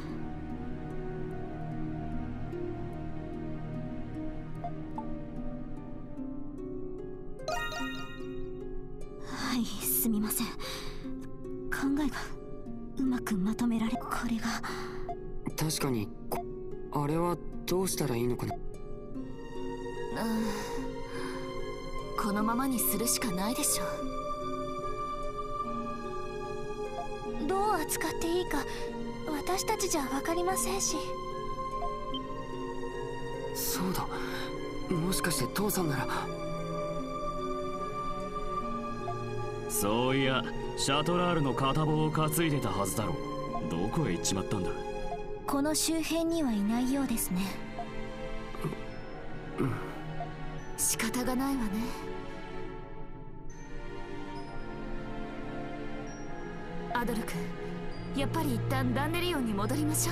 はい、すみません。考えがうまくまとめられ、これが確かにこあれはどうしたらいいのかな。 うん、このままにするしかないでしょう。どう扱っていいか私たちじゃ分かりませんし。 そうだ、もしかして父さんなら。 そういや、シャトラールの片棒を担いでたはずだろう。どこへ行っちまったんだ？ この周辺にはいないようですね。 うん、 仕方がないわね。アドル君、やっぱり一旦ダンネリオンに戻りましょ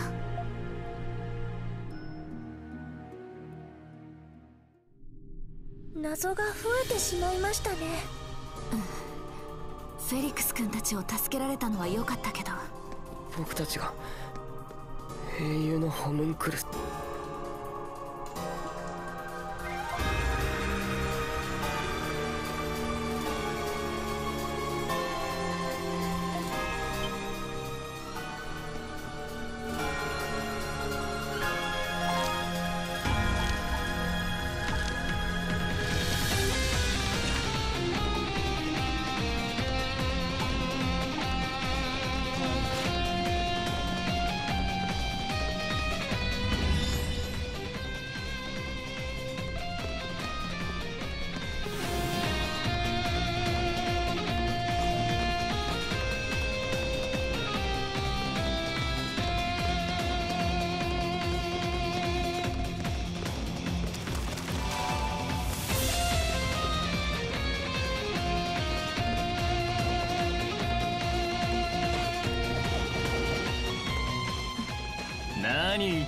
う。謎が増えてしまいましたね。うん、フェリクス君たちを助けられたのは良かったけど。 僕たちが英雄のホムンクルス。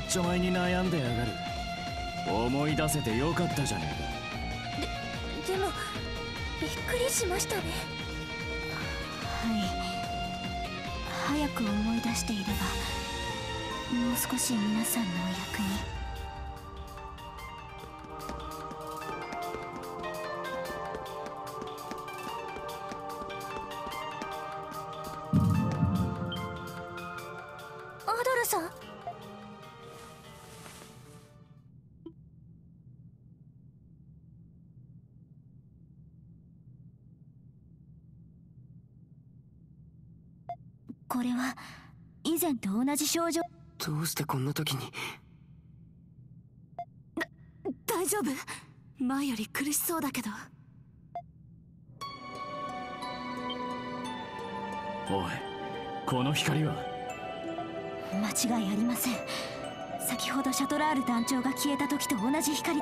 ちょ前に悩んでやがる。思い出せてよかったじゃねででもびっくりしましたね。はい、早く思い出していればもう少し皆さんのお役に。アドルさん、これは以前と同じ症状。 どうしてこんな時に。 だ大丈夫？前より苦しそうだけど。 おい、この光は。 間違いありません。先ほどシャトラール団長が消えた時と同じ光。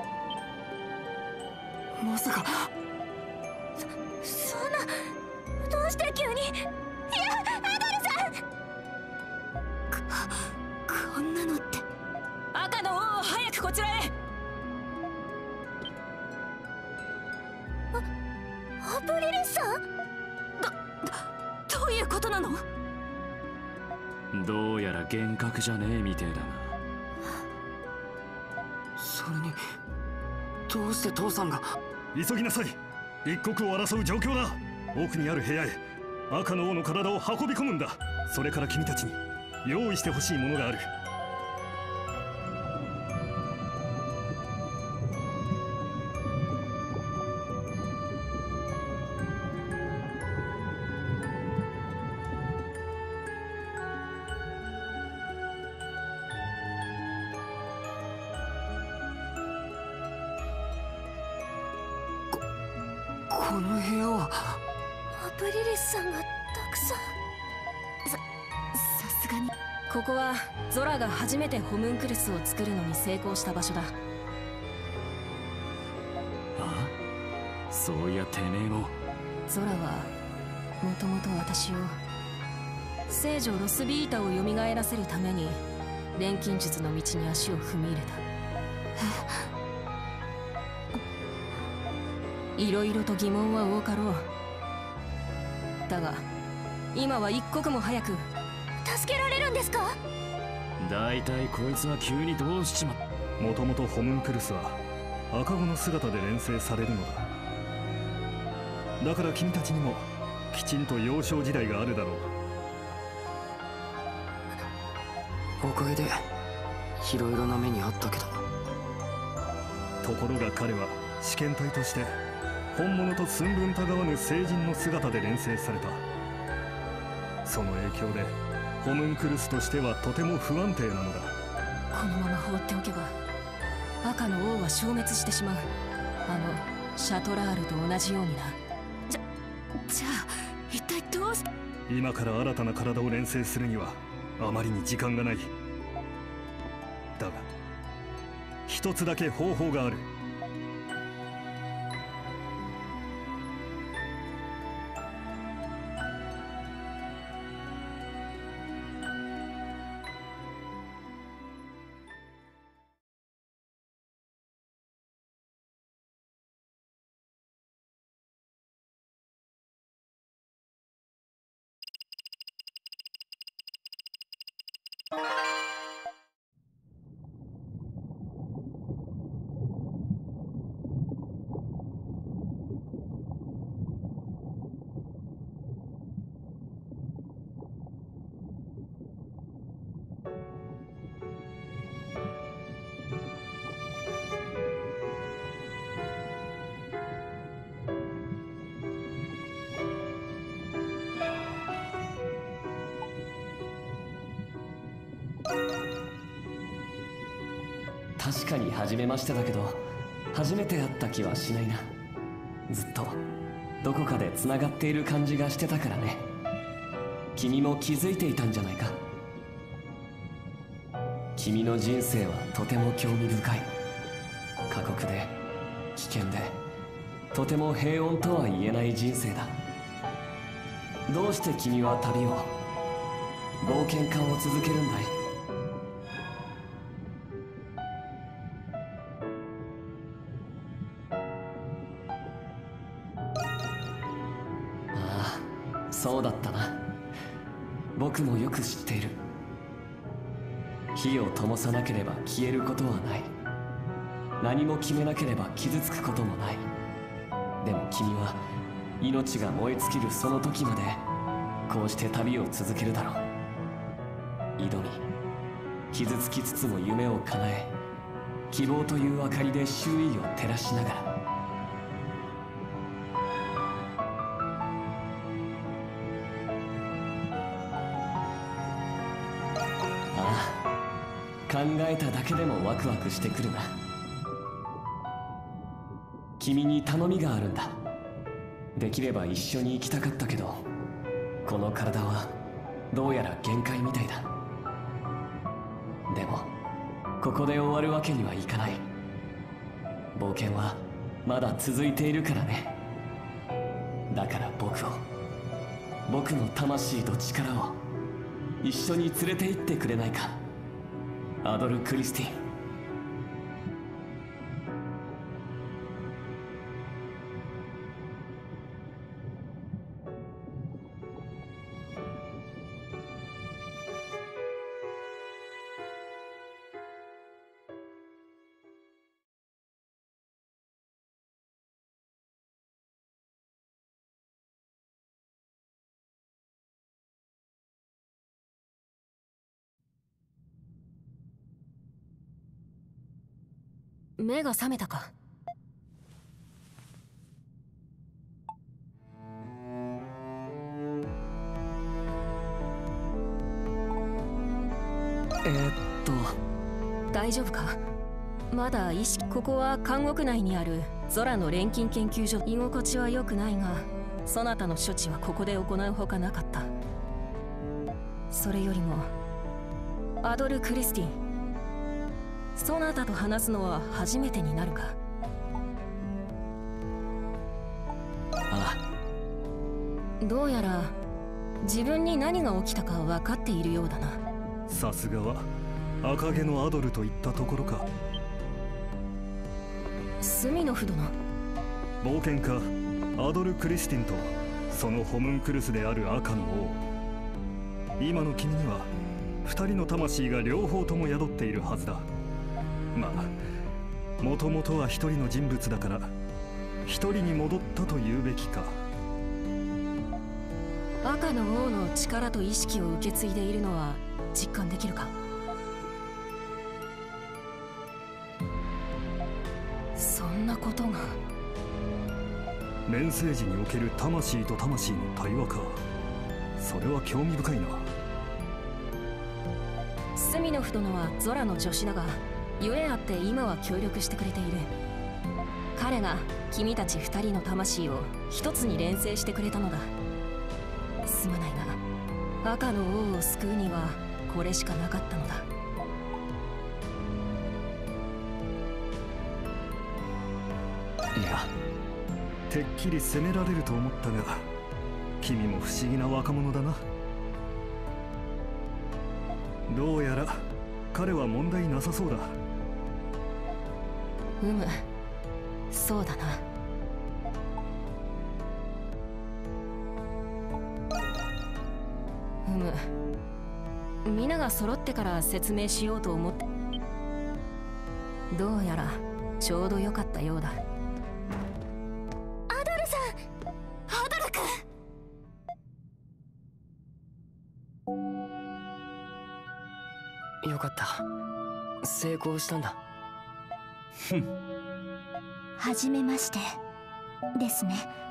まさか。 そそんな、どうして急に。いや、アドルさん。ここんなのって。 赤の王を早くこちらへ。 あアプリリスさん。どどどういうことなの？ どうやら幻覚じゃねえみてえだな。 それにどうして父さんが。 急ぎなさい。一刻を争う状況だ。奥にある部屋へ赤の王の体を運び込むんだ。それから君たちに用意してほしいものがある。 この部屋は。 アプリリスさんがたくさん。ささすがに。 ここはゾラが初めてホムンクルスを作るのに成功した場所だ。 ああ、そういやてめえも。 ゾラはもともと私を聖女ロスビータを蘇らせるために錬金術の道に足を踏み入れた。いろいろと疑問は多かろう。だが今は一刻も早く。 助けられるんですか？ だいたいこいつは急にどうしちまっ。 もともとホムンクルスは赤子の姿で錬成されるのだ。だから君たちにもきちんと幼少時代があるだろう。 おかげでいろいろな目にあったけど。 ところが彼は試験体として本物と寸分たがわぬ聖人の姿で錬成された。その影響でホムンクルスとしてはとても不安定なのだ。 このまま放っておけば赤の王は消滅してしまう。あのシャトラールと同じようにな。 じゃじゃあ一体どうして。 今から新たな体を錬成するにはあまりに時間がない。だが一つだけ方法がある。 確かに初めましてだけど初めて会った気はしないな。ずっとどこかでつながっている感じがしてたからね。君も気づいていたんじゃないか。君の人生はとても興味深い。過酷で危険でとても平穏とは言えない人生だ。どうして君は旅を冒険家を続けるんだい？ そうだったな。僕もよく知っている。火を灯さなければ消えることはない。何も決めなければ傷つくこともない。でも君は命が燃え尽きるその時までこうして旅を続けるだろう。挑み傷つきつつも夢を叶え、希望という明かりで周囲を照らしながら。ああ、考えただけでもワクワクしてくるな。君に頼みがあるんだ。できれば一緒に行きたかったけど、この体はどうやら限界みたいだ。でもここで終わるわけにはいかない。冒険はまだ続いているからね。だから僕を、僕の魂と力を一緒に連れて行ってくれないか、アドル・クリスティン。 目が覚めたか。 えー、っと大丈夫か。まだ意識。ここは監獄内にあるゾラの錬金研究所。居心地は良くないが、そなたの処置はここで行うほかなかった。それよりもアドル・クリスティン、そなたと話すのは初めてになるか。 ああ。どうやら自分に何が起きたか分かっているようだな。 さすがは赤毛のアドルといったところか。 スミノフ殿。 冒険家アドル・クリスティンとそのホムンクルスである赤の王。今の君には二人の魂が両方とも宿っているはずだ。まあもともとは一人の人物だから一人に戻ったと言うべきか。 赤の王の力と意識を受け継いでいるのは実感できるか。そんなことが。 メンセージにおける魂と魂の対話か。それは興味深いな。 スミノフ殿はゾラの助手だが、ゆえあって今は協力してくれている。彼が君たち二人の魂を一つに連成してくれたのだ。すまないが赤の王を救うにはこれしかなかったのだ。 いや、 てっきり責められると思ったが、君も不思議な若者だな。どうやら彼は問題なさそうだ。 うむ、そうだな。うむ、皆が揃ってから説明しようと思って。どうやらちょうどよかったようだ。 アドルさん、アドル君。よかった、成功したんだ。 ふん。 はじめましてですね。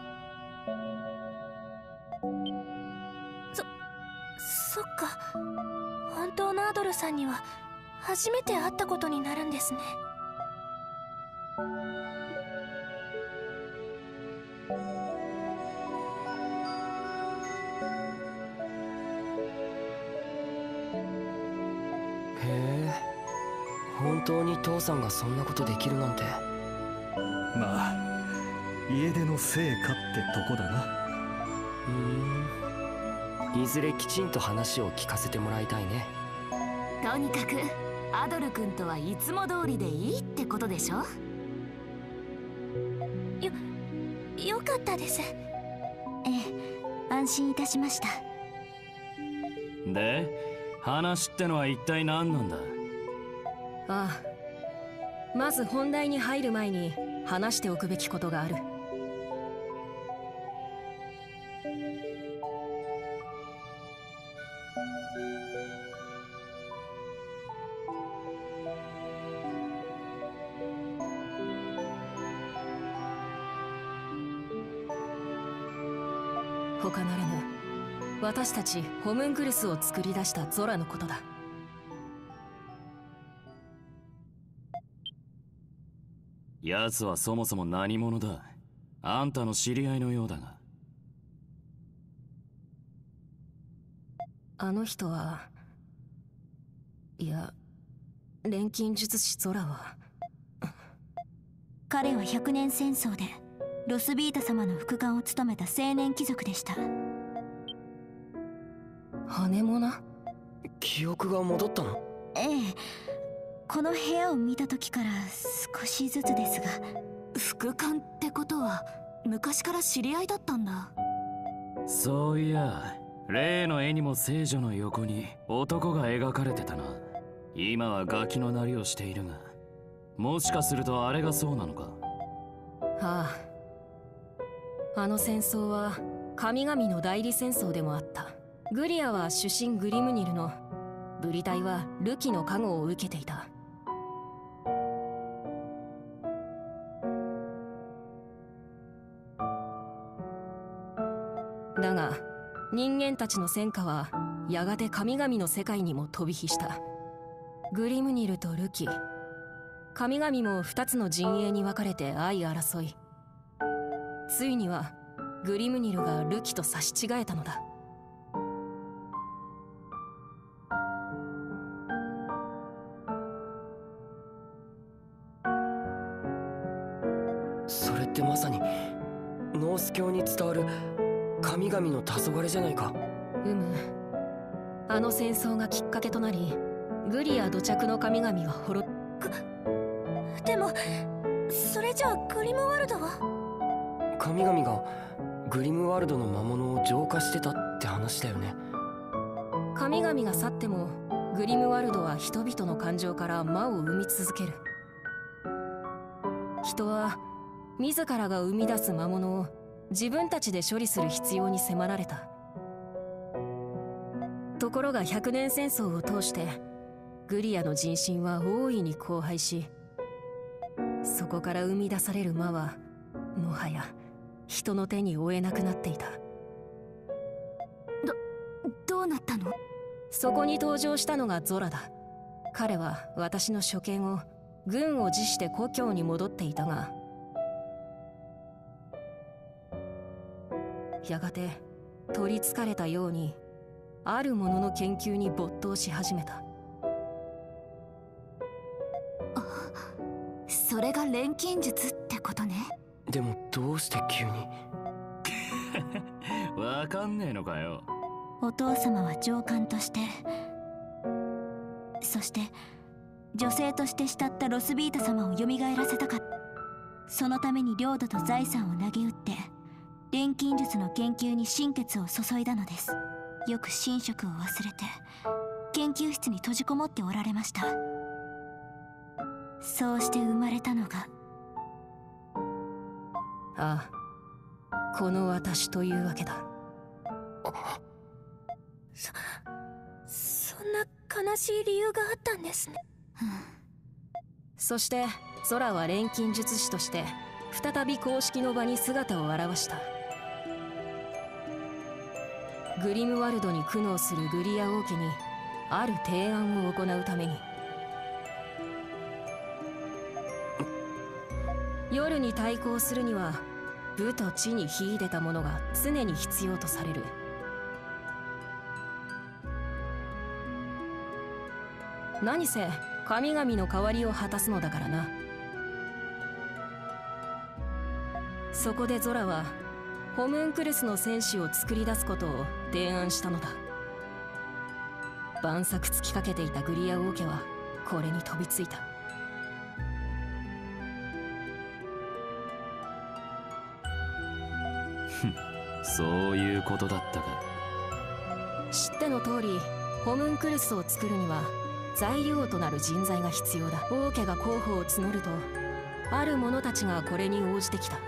そそっか、本当のアドルさんには初めて会ったことになるんですね。 へえ、本当に父さんがそんなことできるなんて。 まあ家出の成果ってとこだな。 ふーん、いずれきちんと話を聞かせてもらいたいね。 とにかくアドル君とはいつも通りでいいってことでしょ。 よ、よかったです。ええ、 安心いたしました。 で、話ってのは一体何なんだ？ ああ、まず本題に入る前に話しておくべきことがある。他ならぬ私たちホムンクルスを作り出したゾラのことだ。 奴はそもそも何者だ？あんたの知り合いのようだが。 あの人は、いや、錬金術師ゾラは彼は百年戦争でロスビータ様の副官を務めた青年貴族でした。 羽物？ 記憶が戻ったの？ ええ、この部屋を見た時から少しずつですが。 副官ってことは昔から知り合いだったんだ。 そういや、例の絵にも聖女の横に男が描かれてたな。今はガキのなりをしているが、もしかするとあれがそうなのか？ ああ、あの戦争は神々の代理戦争でもあった。グリアは主神グリムニルの、ブリ隊はルキの加護を受けていた。だが人間たちの戦火はやがて神々の世界にも飛び火した。グリムニルとルキ、神々も二つの陣営に分かれて相争い、ついにはグリムニルがルキと差し違えたのだ。 それってまさにノース教に伝わる神々の黄昏じゃないか。 うむ、あの戦争がきっかけとなり、グリア土着の神々は滅っ。 でもそれじゃあグリムワルドは？ 神々がグリムワルドの魔物を浄化してたって話だよね。 神々が去ってもグリムワルドは人々の感情から魔を生み続ける。人は自らが生み出す魔物を自分たちで処理する必要に迫られた。ところが百年戦争を通してグリアの人心は大いに荒廃し、そこから生み出される魔はもはや人の手に負えなくなっていた。 ど、どうなったの？ そこに登場したのがゾラだ。彼は私の初見を軍を辞して故郷に戻っていたが、やがて取りつかれたようにあるものの研究に没頭し始めた。 それが錬金術ってことね。 でもどうして急にわかんねえのかよ。 お父様は上官として、そして女性として慕ったロスビータ様を蘇らせたかった。そのために領土と財産を投げ打って錬金術の研究に心血を注いだのです。よく寝食を忘れて研究室に閉じこもっておられました。そうして生まれたのが、 ああ、この私というわけだ。 そそんな悲しい理由があったんですね。 そしてゾラは錬金術師として再び公式の場に姿を現した。グリムワルドに苦悩するグリア王家にある提案を行うために、夜に対抗するには武と地に秀でたものが常に必要とされる。何せ神々の代わりを果たすのだからな。そこでゾラはホムンクルスの戦士を作り出すことを提案したのだ。万策尽きかけていたグリア王家はこれに飛びついた。 そういうことだったか。 知っての通り、ホムンクルスを作るには材料となる人材が必要だ。王家が候補を募ると、ある者たちがこれに応じてきた。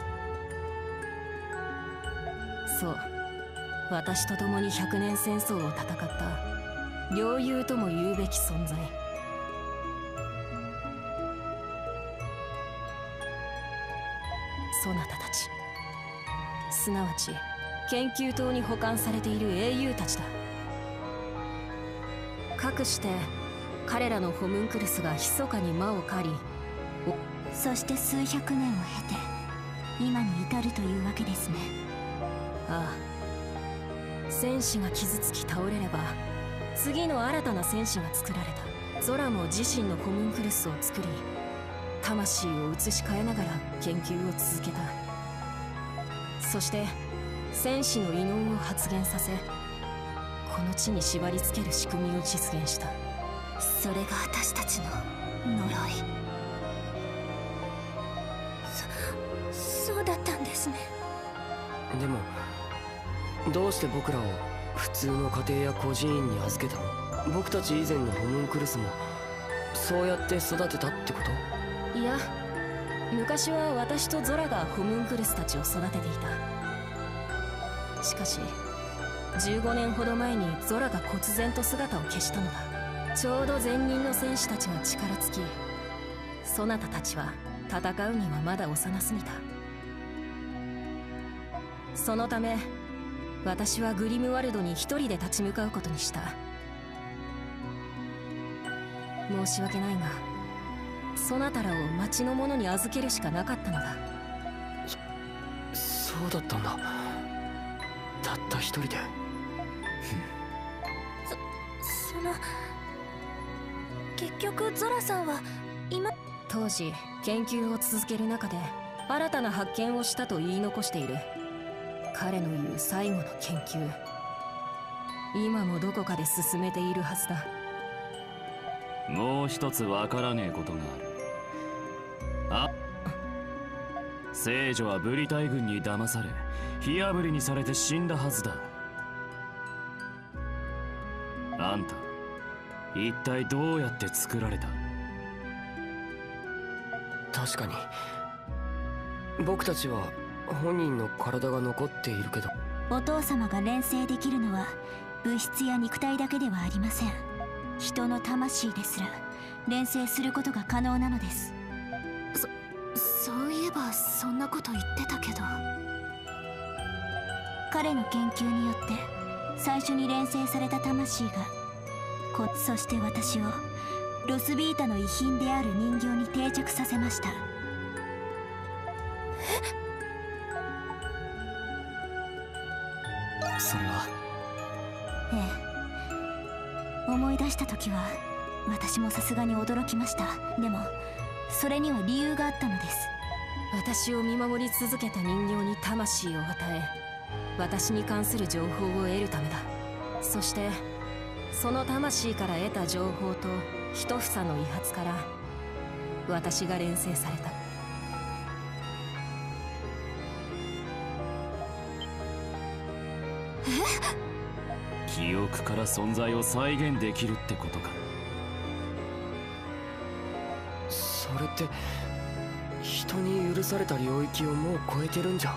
そう、私と共に百年戦争を戦った両友とも言うべき存在。そなたたち、すなわち研究棟に保管されている英雄たちだ。かくして彼らのホムンクルスが密かに魔を狩り、 そして数百年を経て今に至るというわけですね。 ああ、戦士が傷つき倒れれば次の新たな戦士が作られた。ゾラも自身のホムンクルスを作り、魂を移し替えながら研究を続けた。そして戦士の異能を発現させ、この地に縛り付ける仕組みを実現した。 それが私たちの呪い。そそうだったんですね。 でもどうして僕らを普通の家庭や孤児院に預けたの？僕たち以前のホムンクルスもそうやって育てたってこと？ いや、昔は私とゾラがホムンクルスたちを育てていた。しかしじゅうごねんほど前にゾラが忽然と姿を消したのだ。ちょうど前任の戦士たちが力尽き、そなたたちは戦うにはまだ幼すぎた。そのため私はグリムワルドに一人で立ち向かうことにした。申し訳ないが、そなたらを町の者に預けるしかなかったのだ。 そそうだったんだ。たった一人で。 そその結局ゾラさんは今当時研究を続ける中で新たな発見をしたと言い残している。彼の言う最後の研究、今もどこかで進めているはずだ。 もう一つわからねえことがある。あ聖女はブリ大軍に騙され火あぶりにされて死んだはずだ。あんた一体どうやって作られた？ 確かに僕たちは本人の体が残っているけど、 お父様が錬成できるのは物質や肉体だけではありません。人の魂ですら錬成することが可能なのです。 そそういえばそんなこと言ってたけど、 彼の研究によって最初に錬成された魂がこそして私をロスビータの遺品である人形に定着させました。 それはええ、思い出した時は私もさすがに驚きました。でもそれには理由があったのです。 私を見守り続けた人形に魂を与え、私に関する情報を得るためだ。そしてその魂から得た情報と一房の遺髪から私が錬成された。 記憶から存在を再現できるってことか。 それって人に許された領域をもう超えてるんじゃ。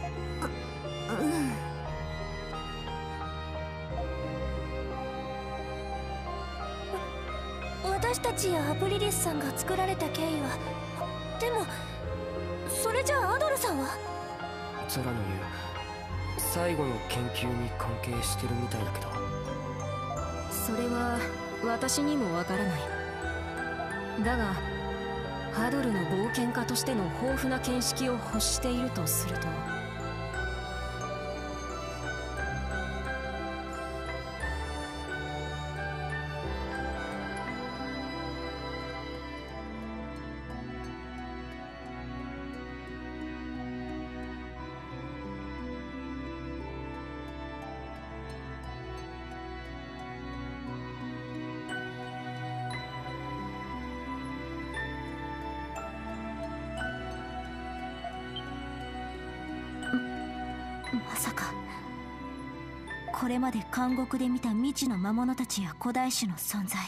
うん。私たちやアプリリスさんが作られた経緯は、でもそれじゃあアドルさんは？ ゾラの言う最後の研究に関係してるみたいだけど。 それは私にもわからない。だがハドルの冒険家としての豊富な見識を欲しているとすると、 まさかこれまで監獄で見た未知の魔物たちや古代種の存在。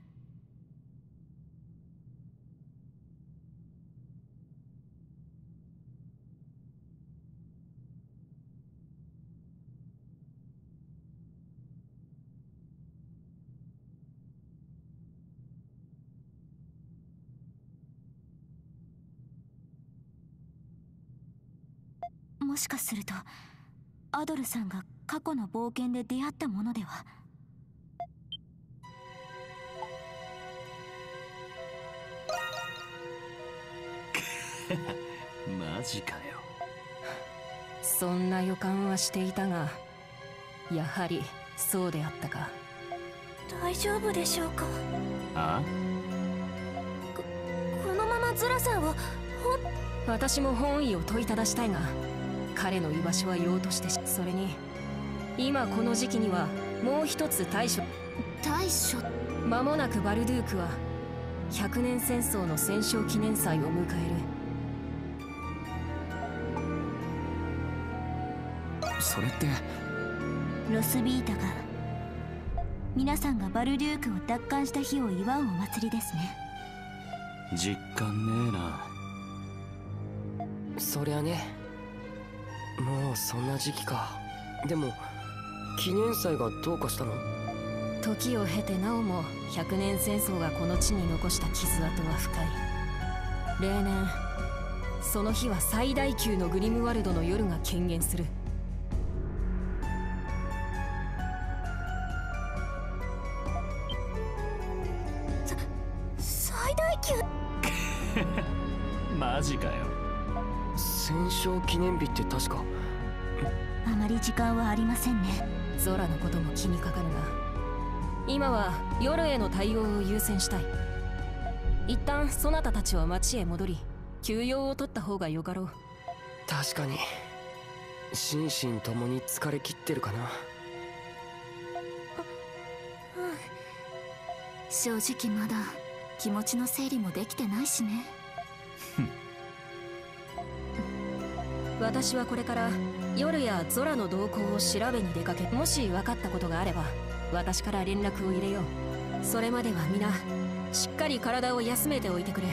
もしかするとアドルさんが過去の冒険で出会ったものでは。 マジかよ。 そんな予感はしていたが、やはりそうであったか。 大丈夫でしょうか。 あここのままズラさんをほっ私も本意を問いただしたいが、彼の居場所はようとして、それに今この時期にはもう一つ対処。 対処。 間もなくバルドゥークはひゃくねん戦争の戦勝記念祭を迎える。それってロスビータが皆さんがバルデュークを奪還した日を祝うお祭りですね。 実感ねえな。 そりゃね、もうそんな時期か。でも記念祭がどうかしたの？ 時を経てなおもひゃくねん戦争がこの地に残した傷跡は深い。例年その日は最大級のグリムワルドの夜が顕現する。 さ最大級マジかよ。 戦勝記念日って確か。 あまり時間はありませんね。 ゾラのことも気にかかるが、今は夜への対応を優先したい。一旦そなたたちは町へ戻り休養を取った方がよかろう。 確かに心身ともに疲れ切ってるかな。 うん、正直まだ気持ちの整理もできてないしね。 私はこれから夜やゾラの動向を調べに出かけ、もし分かったことがあれば私から連絡を入れよう。それまでは皆しっかり体を休めておいてくれ。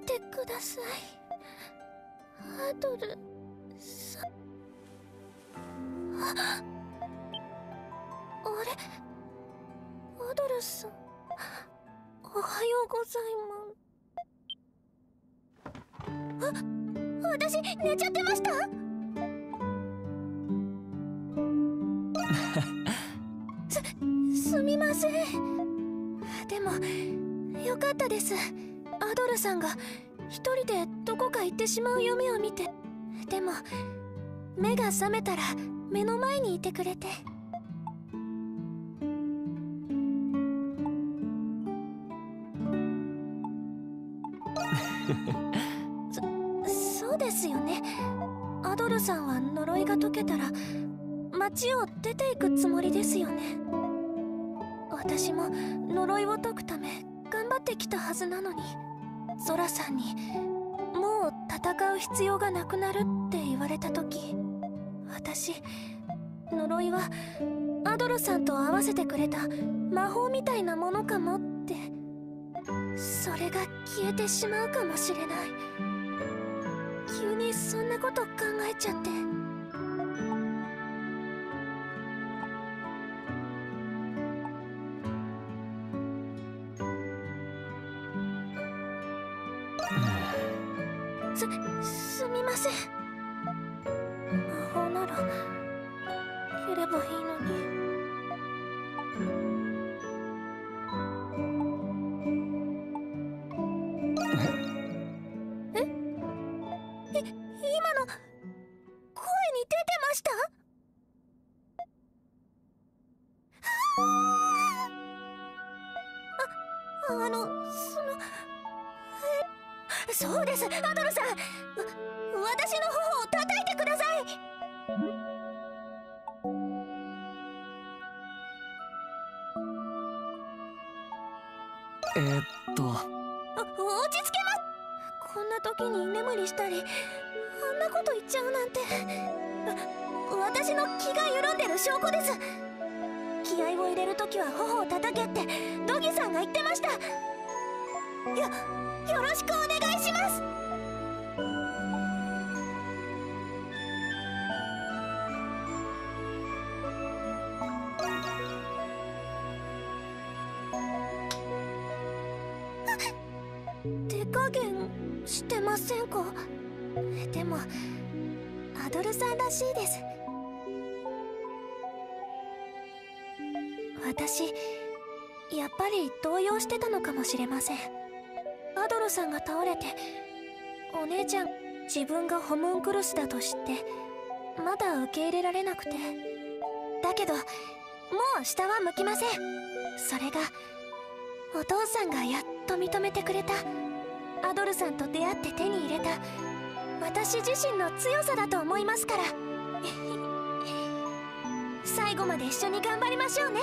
てください、アドルさん。あ、あれ、アドルさん、おはようございます。あ、私寝ちゃってました？す、すみません。でもよかったです。アドルさんが一人でどこか行ってしまう夢を見て。でも目が覚めたら目の前にいてくれて。そ、そうですよね。アドルさんは呪いが解けたら街を出ていくつもりですよね。私も呪いを解くため頑張ってきたはずなのに、ゾラさんにもう戦う必要がなくなるって言われた時、私、呪いはアドルさんと合わせてくれた魔法みたいなものかもって、それが消えてしまうかもしれない。急にそんなこと考えちゃって。す、すみません。魔法なら消えればいいのに。え、え、今の声に出てました？あ、あの、その、え、そうです、アドルさん。わ、私の頬を叩いてください。 えー、っと落ち着けます。こんな時に居眠りしたり、あんなこと言っちゃうなんて。わ、私の気が緩んでる証拠です。気合を入れるときは頬を叩けってドギさんが言ってました。よ、よろしくお願いします。手加減してませんか？でもアドルさんらしいです。私、やっぱり動揺してたのかもしれません。アドルさんが倒れて、お姉ちゃん自分がホムンクルスだと知ってまだ受け入れられなくて。だけどもう下は向きません。それがお父さんがやっと認めてくれた、アドルさんと出会って手に入れた私自身の強さだと思いますから。最後まで一緒に頑張りましょうね。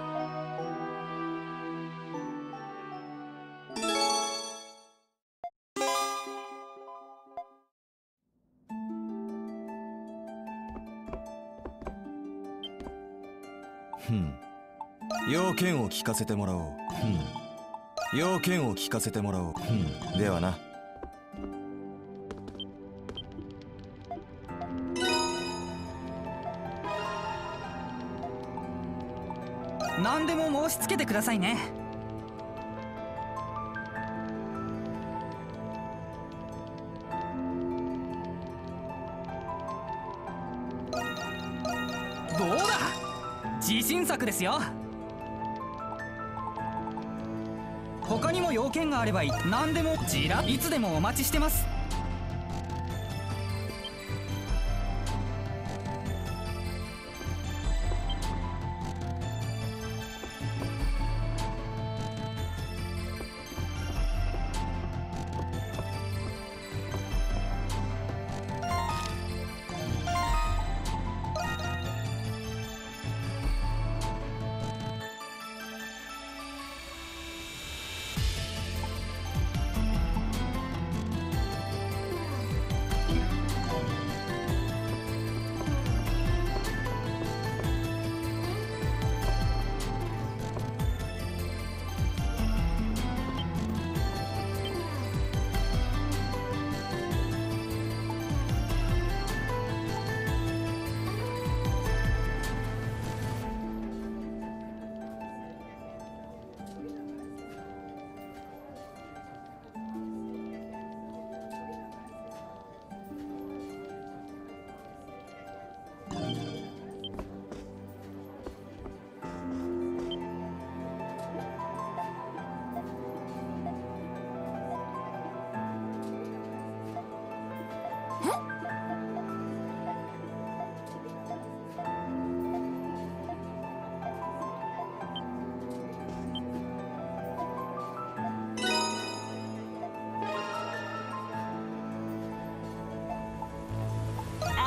ふん、要件を聞かせてもらおう。ふん、要件を聞かせてもらおう。ふん、ではな。 何でも申し付けてくださいね。どうだ、自信作ですよ。他にも要件があれば何でもじらいつでもお待ちしてます。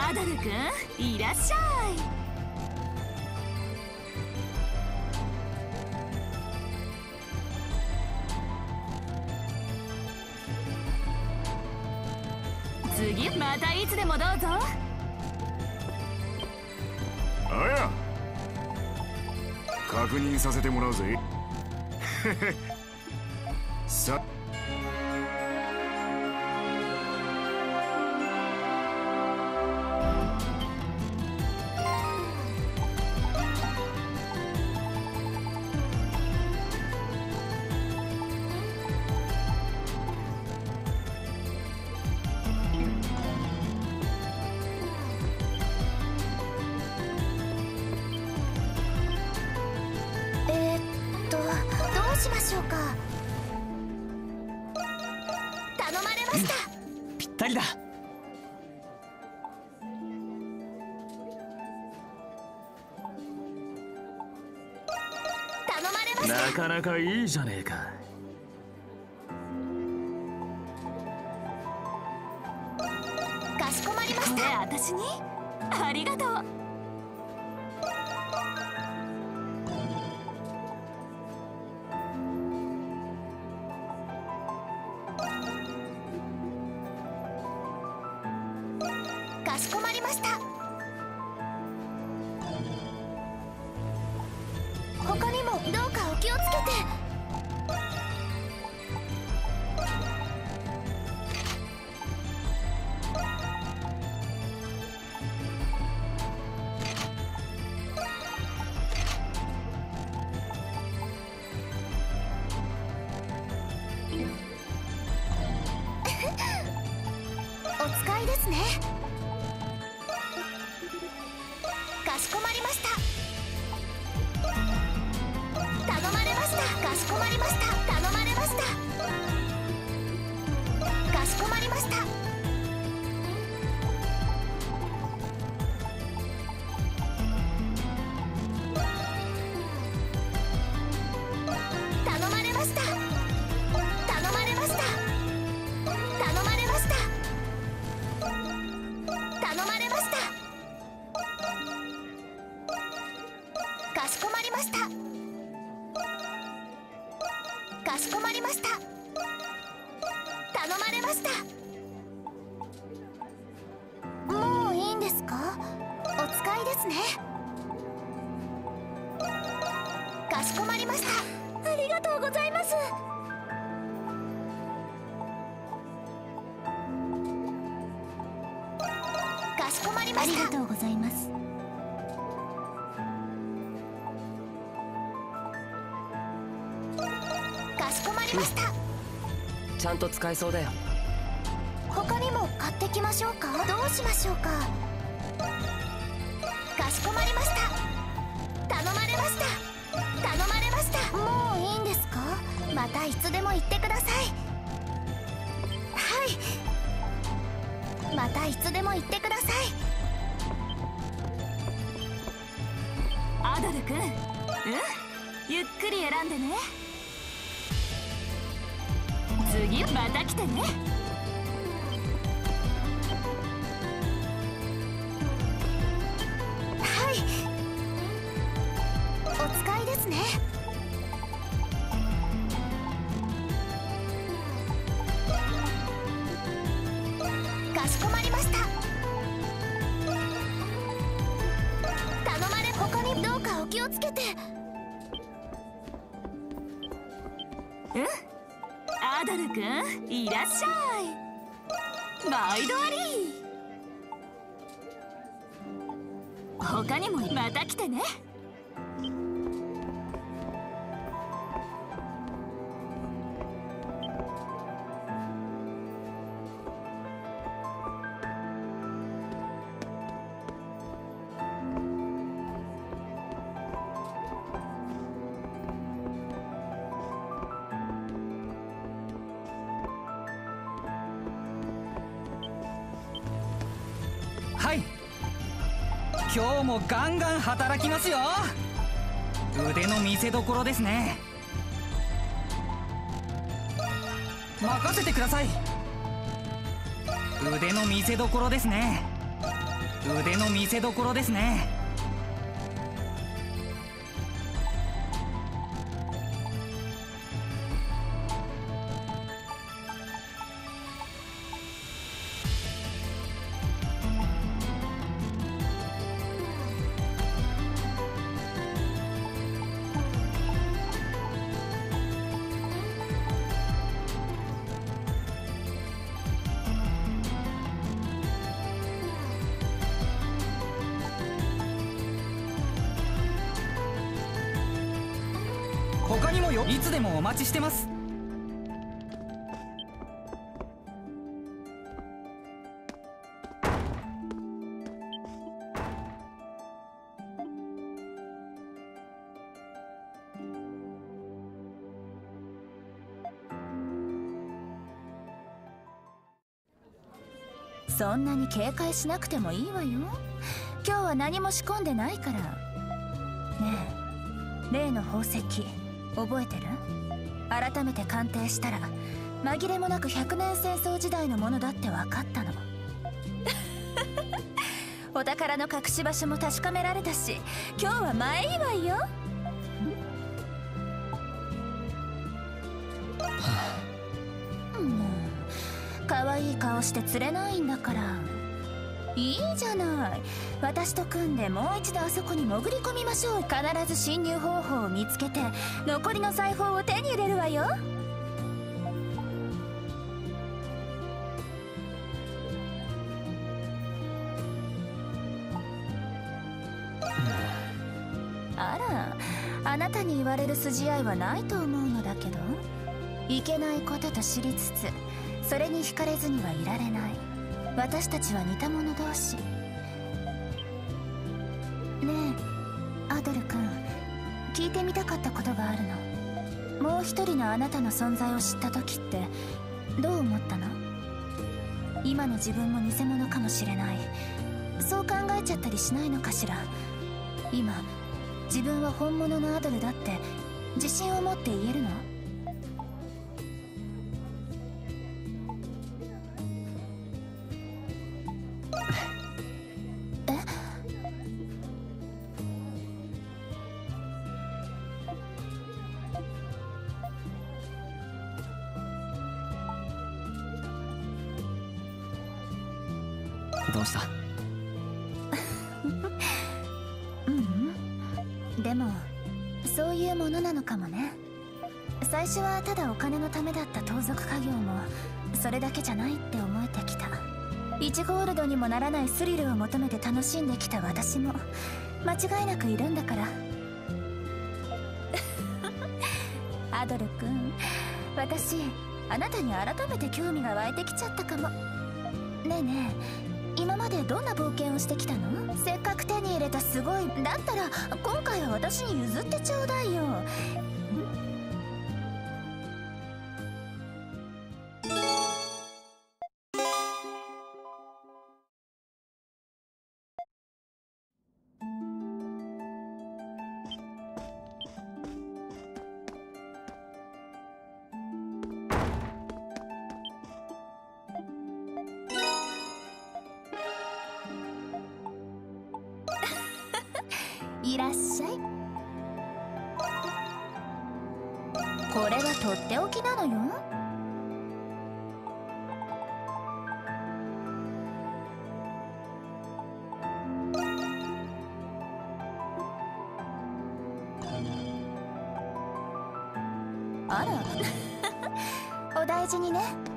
アドルくんいらっしゃい。次またいつでもどうぞ。 あや確認させてもらうぜ。さしましょうか。頼まれました、 うん、ぴったりだ。 頼まれました。 なかなかいいじゃねえか。 かしこまりました。 これ私にありがとう。 かしこまりました。他にもどうかお気をつけて。お使いですね。かしこまりました。頼まれました。かしこまりました。頼まれました。かしこまりました。頼まれました。頼まれました。頼まれました。頼まれました。かしこまりました。かしこまりました。頼まれました。もういいんですか？お使いですね。かしこまりました。ありがとうございます。かしこまりました。ありがとうございます。かしこまりました。 ちゃんと使えそうだよ。 他にも買ってきましょうか？どうしましょうか？かしこまりました。頼まれました。頼まれました。もういいんですか？またいつでも言ってください。はい、またいつでも言ってください。 アドルくん、うん、ゆっくり選んでね。次また来てね。 はい、お使いですね。かしこまりました。頼まれ、他にどうかお気をつけて。 うん、アドルくんいらっしゃい。毎度あり。他にもまた来てね。 はい、今日もガンガン働きますよ。腕の見せ所ですね。任せてください。腕の見せ所ですね。 腕の見せ所ですね。他にもよ、いつでもお待ちしてます。 そんなに警戒しなくてもいいわよ。今日は何も仕込んでないから。ねえ、例の宝石覚えてる？改めて鑑定したら紛れもなく百年戦争時代のものだって分かったの。お宝の隠し場所も確かめられたし、今日は前祝いよ。もう可愛い顔して釣れないんだから。いいじゃない。私と組んでもう一度あそこに潜り込みましょう。必ず侵入方法を見つけて残りの裁縫を手に入れるわよ。あら、あなたに言われる筋合いはないと思うのだけど。いけないことと知りつつそれに惹かれずにはいられない。私たちは似た者同士。ねえアドル君、聞いてみたかったことがあるの。もう一人のあなたの存在を知った時ってどう思ったの？今の自分も偽物かもしれない、そう考えちゃったりしないのかしら。今自分は本物のアドルだって自信を持って言えるの？ どうした？ ううん、でもそういうものなのかもね。最初はただお金のためだった盗賊家業もそれだけじゃないって思えてきた。いちゴールドにもならないスリルを求めて楽しんできた私も間違いなくいるんだから。アドル君、私あなたに改めて興味が湧いてきちゃったかも。ねえねえ、今までどんな冒険をしてきたの？せっかく手に入れたすごい、だったら今回は私に譲ってちょうだいよ。いらっしゃい。これはとっておきなのよ。あらお大事にね。